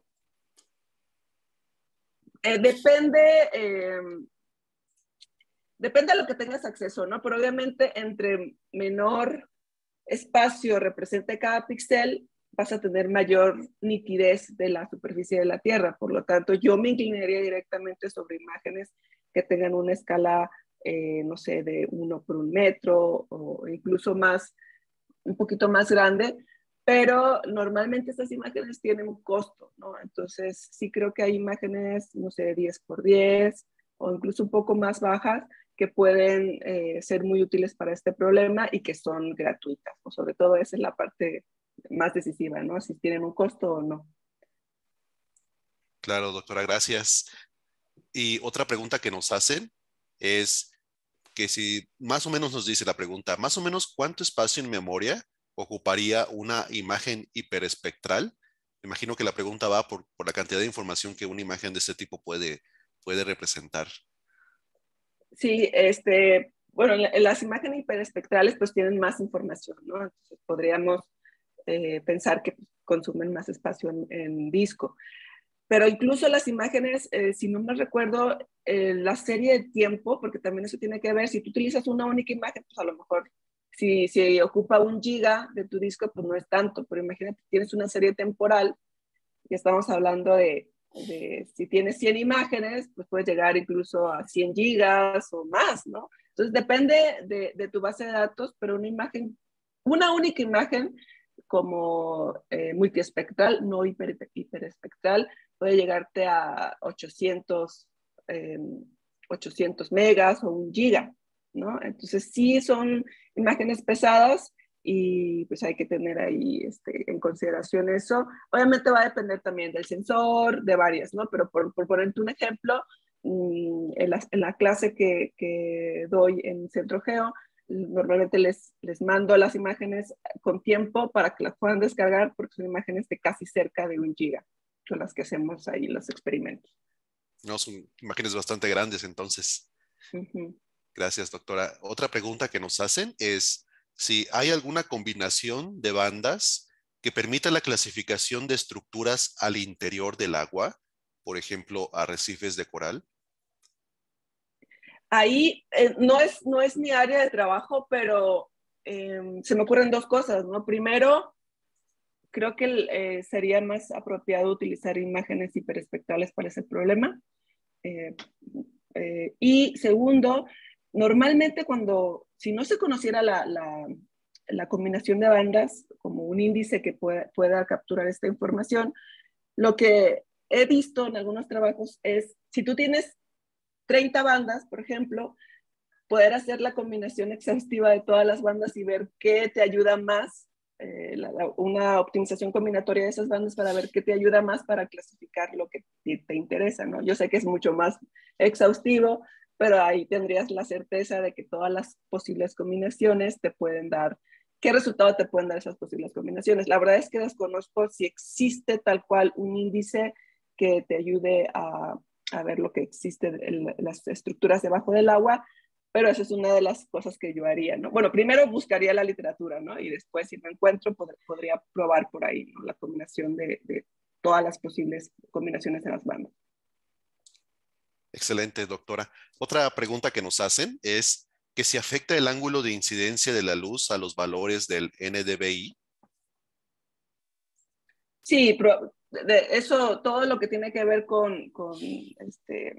Eh, depende, eh, depende de lo que tengas acceso, ¿no? Pero obviamente entre menor espacio represente cada píxel, vas a tener mayor nitidez de la superficie de la Tierra. Por lo tanto, yo me inclinaría directamente sobre imágenes que tengan una escala, eh, no sé, de uno por un metro o incluso más, un poquito más grande, pero normalmente estas imágenes tienen un costo, ¿no? Entonces, sí creo que hay imágenes, no sé, diez por diez o incluso un poco más bajas que pueden eh, ser muy útiles para este problema y que son gratuitas. O sobre todo esa es la parte más decisiva, ¿no? Si tienen un costo o no. Claro, doctora, gracias. Y otra pregunta que nos hacen es que si más o menos nos dice la pregunta, más o menos cuánto espacio en memoria ocuparía una imagen hiperespectral. Me imagino que la pregunta va por, por la cantidad de información que una imagen de este tipo puede, puede representar. Sí, este, bueno, las imágenes hiperespectrales pues tienen más información, ¿no? Entonces podríamos eh, pensar que consumen más espacio en, en disco. Pero incluso las imágenes, eh, si no me recuerdo, eh, la serie de tiempo, porque también eso tiene que ver, si tú utilizas una única imagen, pues a lo mejor Si, si ocupa un giga de tu disco, pues no es tanto, pero imagínate, tienes una serie temporal, y estamos hablando de, de si tienes cien imágenes, pues puedes llegar incluso a cien gigas o más, ¿no? Entonces depende de, de tu base de datos, pero una imagen, una única imagen como eh, multiespectral, no hiper, hiperespectral, puede llegarte a ochocientos, eh, ochocientos megas o un giga, ¿no? Entonces sí son imágenes pesadas y pues hay que tener ahí este, en consideración eso. Obviamente va a depender también del sensor, de varias, ¿no? Pero por, por ponerte un ejemplo, en la, en la clase que, que doy en Centro Geo, normalmente les, les mando las imágenes con tiempo para que las puedan descargar porque son imágenes de casi cerca de un giga, son las que hacemos ahí los experimentos. No, son imágenes bastante grandes, entonces. Uh-huh. Gracias, doctora. Otra pregunta que nos hacen es si hay alguna combinación de bandas que permita la clasificación de estructuras al interior del agua, por ejemplo, arrecifes de coral. Ahí eh, no, es, no es mi área de trabajo, pero eh, se me ocurren dos cosas, ¿no? Primero, creo que eh, sería más apropiado utilizar imágenes hiperespectrales para ese problema. Eh, eh, y segundo, normalmente cuando, si no se conociera la, la, la combinación de bandas como un índice que pueda, pueda capturar esta información, lo que he visto en algunos trabajos es, si tú tienes treinta bandas, por ejemplo, poder hacer la combinación exhaustiva de todas las bandas y ver qué te ayuda más, eh, la, la, una optimización combinatoria de esas bandas para ver qué te ayuda más para clasificar lo que te, te interesa, ¿no? Yo sé que es mucho más exhaustivo, pero ahí tendrías la certeza de que todas las posibles combinaciones te pueden dar, ¿qué resultado te pueden dar esas posibles combinaciones? La verdad es que desconozco si existe tal cual un índice que te ayude a, a ver lo que existe en las estructuras debajo del agua, pero esa es una de las cosas que yo haría, ¿no? Bueno, primero buscaría la literatura, ¿no? Y después, si me encuentro, pod podría probar por ahí, ¿no? La combinación de, de todas las posibles combinaciones de las bandas. Excelente, doctora. Otra pregunta que nos hacen es que si afecta el ángulo de incidencia de la luz a los valores del N D V I. Sí, pero de eso, todo lo que tiene que ver con, con este,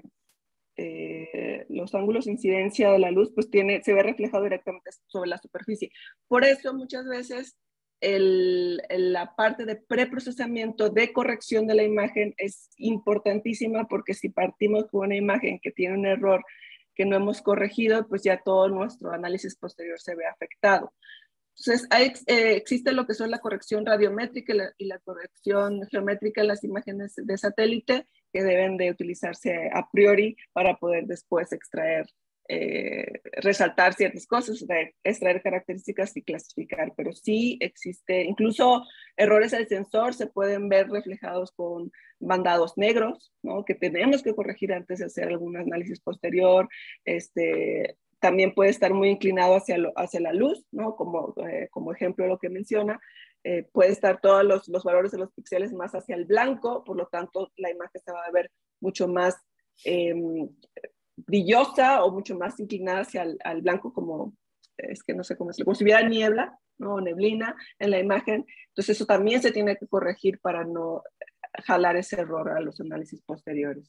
eh, los ángulos de incidencia de la luz, pues tiene, se ve reflejado directamente sobre la superficie. Por eso muchas veces el, la parte de preprocesamiento de corrección de la imagen es importantísima, porque si partimos con una imagen que tiene un error que no hemos corregido, pues ya todo nuestro análisis posterior se ve afectado. Entonces, hay, eh, existe lo que son la corrección radiométrica y la, y la corrección geométrica en las imágenes de satélite, que deben de utilizarse a priori para poder después extraer, eh, resaltar ciertas cosas, extraer, extraer características y clasificar. Pero sí existe, incluso errores del sensor se pueden ver reflejados con bandados negros, ¿no? Que tenemos que corregir antes de hacer algún análisis posterior. Este, también puede estar muy inclinado hacia, lo, hacia la luz, ¿no? Como, eh, como ejemplo lo que menciona, eh, puede estar todos los, los valores de los píxeles más hacia el blanco, por lo tanto la imagen se va a ver mucho más eh, brillosa o mucho más inclinada hacia el al blanco, como, es que no sé cómo decirlo, como si hubiera niebla, ¿no? O neblina en la imagen. Entonces eso también se tiene que corregir para no jalar ese error a los análisis posteriores.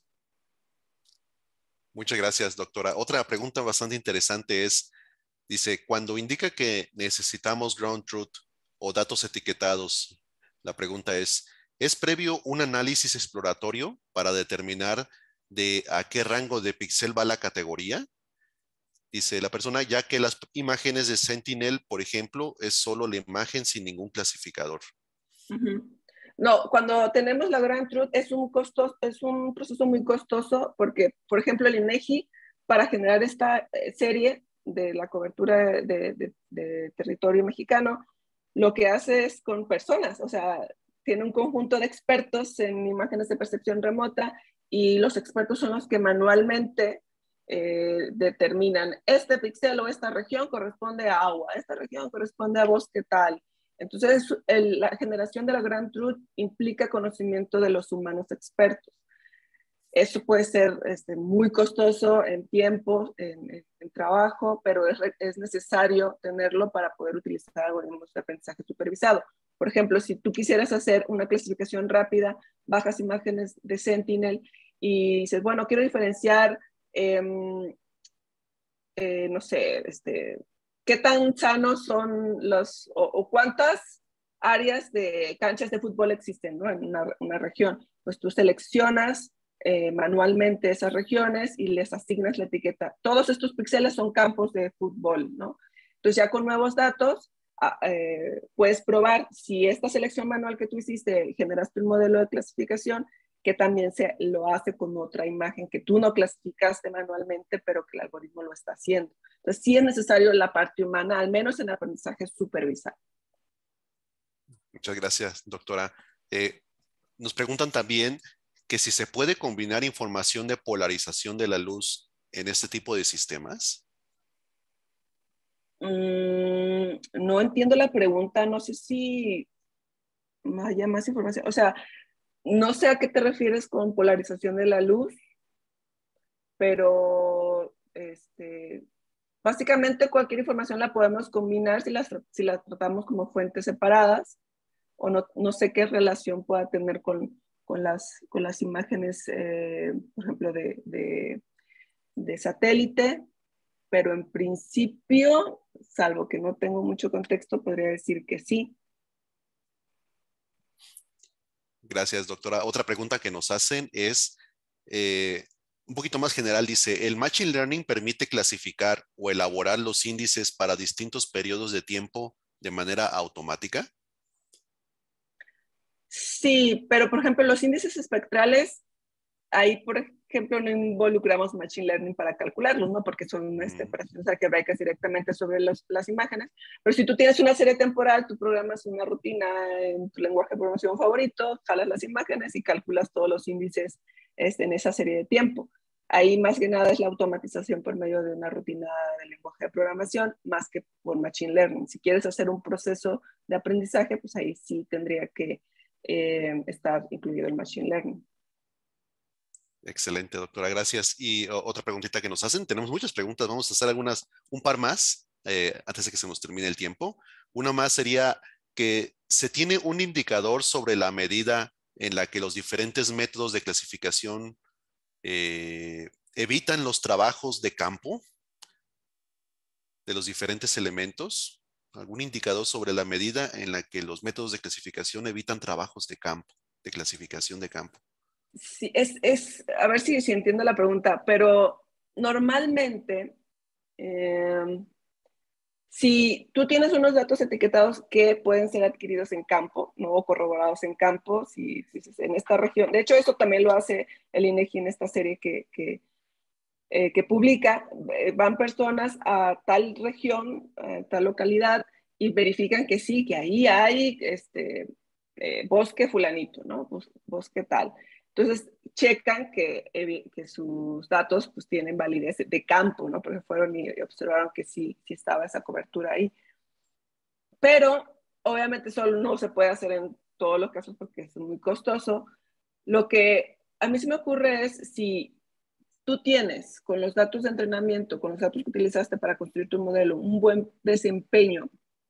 Muchas gracias, doctora. Otra pregunta bastante interesante es, dice, cuando indica que necesitamos ground truth o datos etiquetados, la pregunta es, ¿es previo un análisis exploratorio para determinar de a qué rango de píxel va la categoría? Dice la persona, ya que las imágenes de Sentinel, por ejemplo, es solo la imagen sin ningún clasificador. Uh-huh. No, cuando tenemos la Grand Truth es un, costoso, es un proceso muy costoso porque, por ejemplo, el INEGI, para generar esta serie de la cobertura de, de, de territorio mexicano, lo que hace es con personas, o sea, tiene un conjunto de expertos en imágenes de percepción remota y los expertos son los que manualmente eh, determinan este píxel o esta región corresponde a agua, esta región corresponde a bosque tal. Entonces, el, la generación de la Grand Truth implica conocimiento de los humanos expertos. Eso puede ser este, muy costoso en tiempo, en, en trabajo, pero es, es necesario tenerlo para poder utilizar algoritmos de aprendizaje supervisado. Por ejemplo, si tú quisieras hacer una clasificación rápida, bajas imágenes de Sentinel y dices, bueno, quiero diferenciar, eh, eh, no sé, este, qué tan sanos son los, o, o cuántas áreas de canchas de fútbol existen, ¿no? En una, una región. Pues tú seleccionas eh, manualmente esas regiones y les asignas la etiqueta. Todos estos píxeles son campos de fútbol, ¿no? Entonces ya con nuevos datos eh, puedes probar si esta selección manual que tú hiciste generaste un modelo de clasificación que también se lo hace con otra imagen que tú no clasificaste manualmente, pero que el algoritmo lo está haciendo. Entonces sí es necesario la parte humana, al menos en aprendizaje supervisado. Muchas gracias, doctora. Eh, nos preguntan también que si se puede combinar información de polarización de la luz en este tipo de sistemas. Mm, no entiendo la pregunta, no sé si haya más información. O sea, no sé a qué te refieres con polarización de la luz, pero este, básicamente cualquier información la podemos combinar si las, si las tratamos como fuentes separadas, o no, no sé qué relación pueda tener con, con, las, con las imágenes, eh, por ejemplo, de, de, de satélite, pero en principio, salvo que no tengo mucho contexto, podría decir que sí. Gracias, doctora. Otra pregunta que nos hacen es eh, un poquito más general. Dice, ¿el Machine Learning permite clasificar o elaborar los índices para distintos periodos de tiempo de manera automática? Sí, pero por ejemplo, los índices espectrales, ahí, por ejemplo, no involucramos Machine Learning para calcularlos, ¿no? Porque son este, Mm, operaciones algebraicas directamente sobre los, las imágenes. Pero si tú tienes una serie temporal, tú programas una rutina en tu lenguaje de programación favorito, jalas las imágenes y calculas todos los índices este, en esa serie de tiempo. Ahí más que nada es la automatización por medio de una rutina de lenguaje de programación, más que por Machine Learning. Si quieres hacer un proceso de aprendizaje, pues ahí sí tendría que eh, estar incluido el Machine Learning. excelente, doctora. Gracias. Y o, otra preguntita que nos hacen. Tenemos muchas preguntas. Vamos a hacer algunas, un par más eh, antes de que se nos termine el tiempo. Una más sería que se tiene un indicador sobre la medida en la que los diferentes métodos de clasificación eh, evitan los trabajos de campo de los diferentes elementos. ¿Algún indicador sobre la medida en la que los métodos de clasificación evitan trabajos de campo, de clasificación de campo? Sí, es, es, a ver si, si entiendo la pregunta, pero normalmente, eh, si tú tienes unos datos etiquetados que pueden ser adquiridos en campo, ¿no? O corroborados en campo, si, si, si en esta región, de hecho eso también lo hace el INEGI en esta serie que, que, eh, que publica, eh, van personas a tal región, a tal localidad, y verifican que sí, que ahí hay este, eh, bosque fulanito, ¿no? Bos, bosque tal. Entonces, checan que, eh, que sus datos pues, tienen validez de campo, ¿no? Porque fueron y observaron que sí, sí estaba esa cobertura ahí. Pero, obviamente, solo no se puede hacer en todos los casos porque es muy costoso. Lo que a mí se me ocurre es si tú tienes con los datos de entrenamiento, con los datos que utilizaste para construir tu modelo, un buen desempeño,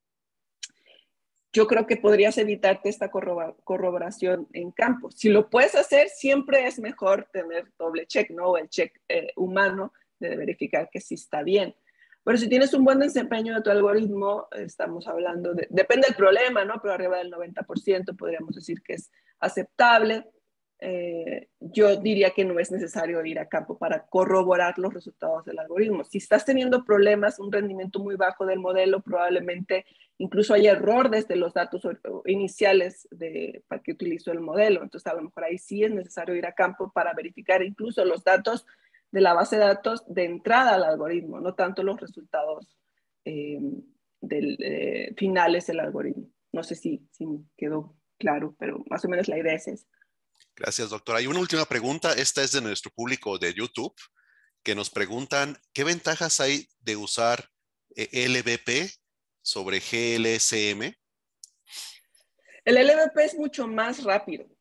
yo creo que podrías evitarte esta corroboración en campo. Si lo puedes hacer, siempre es mejor tener doble check, ¿no? O el check eh, humano de verificar que sí está bien. Pero si tienes un buen desempeño de tu algoritmo, estamos hablando de, depende del problema, ¿no? Pero arriba del noventa por ciento podríamos decir que es aceptable. Eh, yo diría que no es necesario ir a campo para corroborar los resultados del algoritmo. Si estás teniendo problemas, un rendimiento muy bajo del modelo, probablemente incluso hay error desde los datos iniciales de, para que utilizó el modelo. Entonces, a lo mejor ahí sí es necesario ir a campo para verificar incluso los datos de la base de datos de entrada al algoritmo, no tanto los resultados eh, del, eh, finales del algoritmo. No sé si, si quedó claro, pero más o menos la idea es esa. Gracias, doctora. Y una última pregunta. Esta es de nuestro público de YouTube, que nos preguntan, ¿qué ventajas hay de usar eh, L B P sobre G L S M? El L B P es mucho más rápido.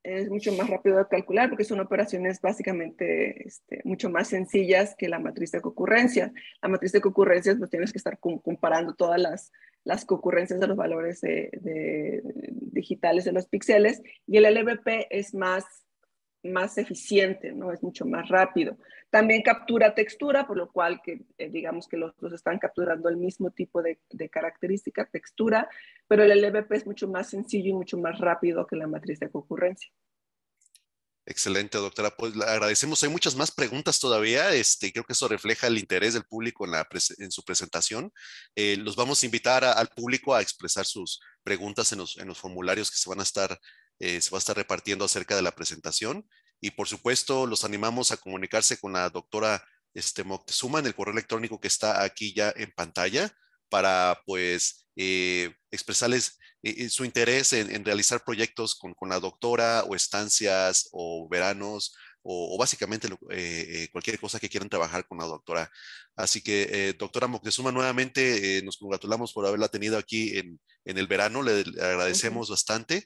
es mucho más rápido de calcular porque son operaciones básicamente este, mucho más sencillas que la matriz de concurrencia. La matriz de concurrencias pues tienes que estar comparando todas las, las concurrencias de los valores de, de, digitales de los píxeles, y el L B P es más, más eficiente, ¿no? Es mucho más rápido. También captura textura, por lo cual que, eh, digamos que los dos están capturando el mismo tipo de, de característica, textura, pero el L B P es mucho más sencillo y mucho más rápido que la matriz de concurrencia. Excelente, doctora. Pues le agradecemos. Hay muchas más preguntas todavía. Este, creo que eso refleja el interés del público en, la en su presentación. Eh, los vamos a invitar a, al público a expresar sus preguntas en los, en los formularios que se van a estar, eh, se va a estar repartiendo acerca de la presentación. Y por supuesto, los animamos a comunicarse con la doctora este, Moctezuma en el correo electrónico que está aquí ya en pantalla para, pues, eh, expresarles eh, su interés en, en, realizar proyectos con, con la doctora o estancias o veranos o, o básicamente eh, eh, cualquier cosa que quieran trabajar con la doctora. Así que, eh, doctora Moctezuma, nuevamente eh, nos congratulamos por haberla tenido aquí en, en el verano, le, le agradecemos uh-huh. bastante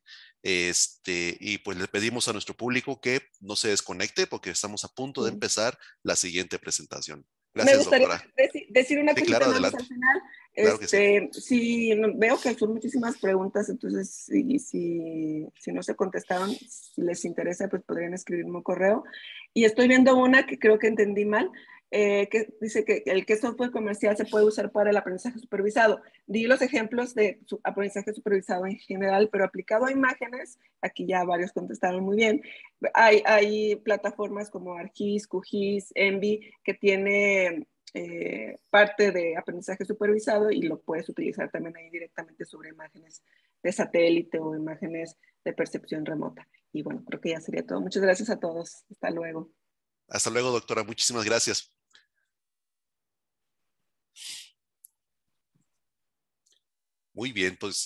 este, y pues le pedimos a nuestro público que no se desconecte porque estamos a punto uh-huh. de empezar la siguiente presentación. Gracias, Me gustaría doctora. Dec decir una sí, cosita claro, nada más adelante. al final. Claro que Este, sí. sí, veo que son muchísimas preguntas, entonces si, si, si no se contestaron, si les interesa, pues podrían escribirme un correo. Y estoy viendo una que creo que entendí mal, eh, que dice que el que software comercial se puede usar para el aprendizaje supervisado. Di los ejemplos de su aprendizaje supervisado en general, pero aplicado a imágenes, aquí ya varios contestaron muy bien. Hay, hay plataformas como ArcGIS, QGIS, Envy, que tiene eh, parte de aprendizaje supervisado y lo puedes utilizar también ahí directamente sobre imágenes de satélite o imágenes de percepción remota. Y bueno, creo que ya sería todo. Muchas gracias a todos. Hasta luego. Hasta luego, doctora. Muchísimas gracias. Muy bien, pues